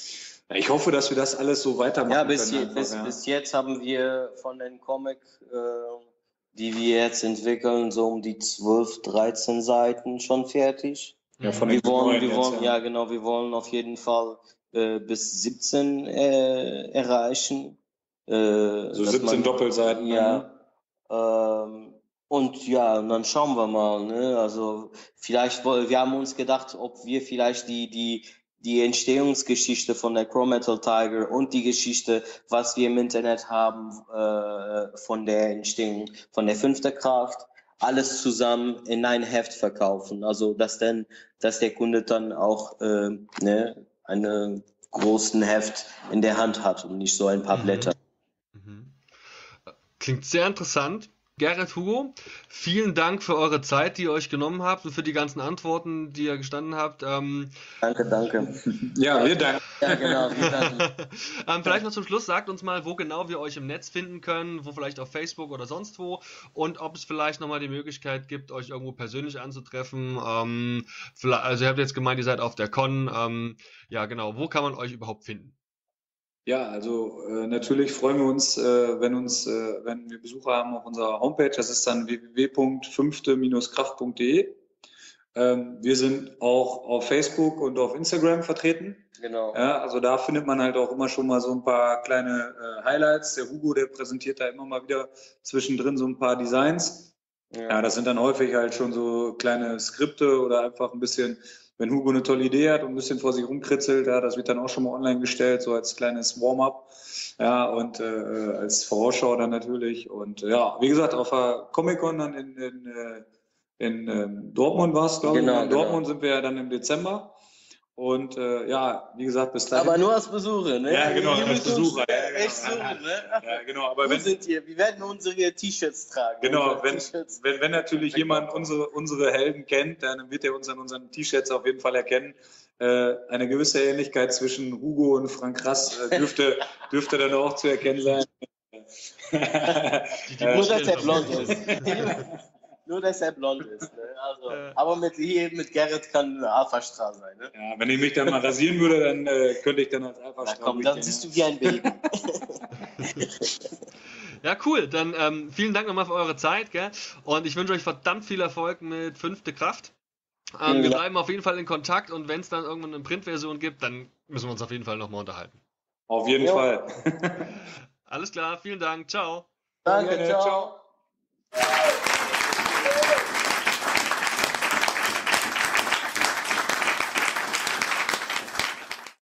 ich hoffe, dass wir das alles so weitermachen ja, bis können. Je, einfach, bis, ja. bis jetzt haben wir von den Comic, äh, die wir jetzt entwickeln, so um die zwölf, dreizehn Seiten schon fertig. Ja, von Wir den wollen, neuen wir jetzt, wollen, ja. ja genau, wir wollen auf jeden Fall äh, bis siebzehn äh, erreichen. Äh, So dass siebzehn man- Doppelseiten. Ja. Ähm, und ja, und dann schauen wir mal, ne? Also vielleicht, woll- wir haben uns gedacht, ob wir vielleicht die, die, die Entstehungsgeschichte von der Chrome Metal Tiger und die Geschichte, was wir im Internet haben, äh, von der Entstehung von der fünften Kraft, alles zusammen in ein Heft verkaufen. Also dass dann, dass der Kunde dann auch äh, ne, einen großen Heft in der Hand hat und nicht so ein paar Mhm. Blätter. Mhm. Klingt sehr interessant. Gerrit, Hugo, vielen Dank für eure Zeit, die ihr euch genommen habt und für die ganzen Antworten, die ihr gestanden habt. Ähm, Danke, danke. Ja, wir danken. Ja, genau, wir danken. ähm, vielleicht noch zum Schluss, sagt uns mal, wo genau wir euch im Netz finden können, wo vielleicht auf Facebook oder sonst wo und ob es vielleicht nochmal die Möglichkeit gibt, euch irgendwo persönlich anzutreffen. Ähm, vielleicht, also ihr habt jetzt gemeint, ihr seid auf der Con. Ähm, ja, genau, wo kann man euch überhaupt finden? Ja, also äh, natürlich freuen wir uns, äh, wenn uns, äh, wenn wir Besucher haben auf unserer Homepage. Das ist dann w w w punkt fünfte Kraft punkt de. Ähm, wir sind auch auf Facebook und auf Instagram vertreten. Genau. Ja, also da findet man halt auch immer schon mal so ein paar kleine äh, Highlights. Der Hugo, der präsentiert da immer mal wieder zwischendrin so ein paar Designs. Ja, das sind dann häufig halt schon so kleine Skripte oder einfach ein bisschen, wenn Hugo eine tolle Idee hat und ein bisschen vor sich rumkritzelt, ja, das wird dann auch schon mal online gestellt, so als kleines Warm-up, ja, und äh, als Vorausschau dann natürlich. Und ja, wie gesagt, auf der Comic-Con dann in, in, äh, in ähm, Dortmund war es, glaube ich. Genau, In Dortmund genau. sind wir ja dann im Dezember. Und äh, ja, wie gesagt, bis dahin. Aber nur als Besucher, ne? Ja, genau, Ihr als müsst uns Besucher, ja, genau. echt suchen, ne? Ja, genau, aber Wo wenn, sind ihr? Wir werden unsere T-Shirts tragen. Genau, Unsere wenn, T-Shirts. wenn, wenn natürlich jemand unsere, unsere Helden kennt, dann wird er uns an unseren T-Shirts auf jeden Fall erkennen. Äh, eine gewisse Ähnlichkeit zwischen Hugo und Frank Rass äh, dürfte, dürfte dann auch zu erkennen sein. Die, die Nur, dass er Wurststellen blond vermuten. ist. Nur, dass er blond ist. Ne? Also, Ja. aber mit, hier mit Gerrit kann eine Alpha-Strahl sein. Ne? Ja, wenn ich mich dann mal rasieren würde, dann äh, könnte ich dann als Alpha Na komm, dann siehst du wie ein Baby. Ja, cool. Dann ähm, vielen Dank nochmal für eure Zeit, gell? Und ich wünsche euch verdammt viel Erfolg mit fünfte Kraft. Ähm, Vielen wir Dank. bleiben auf jeden Fall in Kontakt und wenn es dann irgendwann eine Printversion gibt, dann müssen wir uns auf jeden Fall nochmal unterhalten. Auf jeden Jo. Fall. Alles klar, vielen Dank. Ciao. Danke, Gerne, ciao. ciao.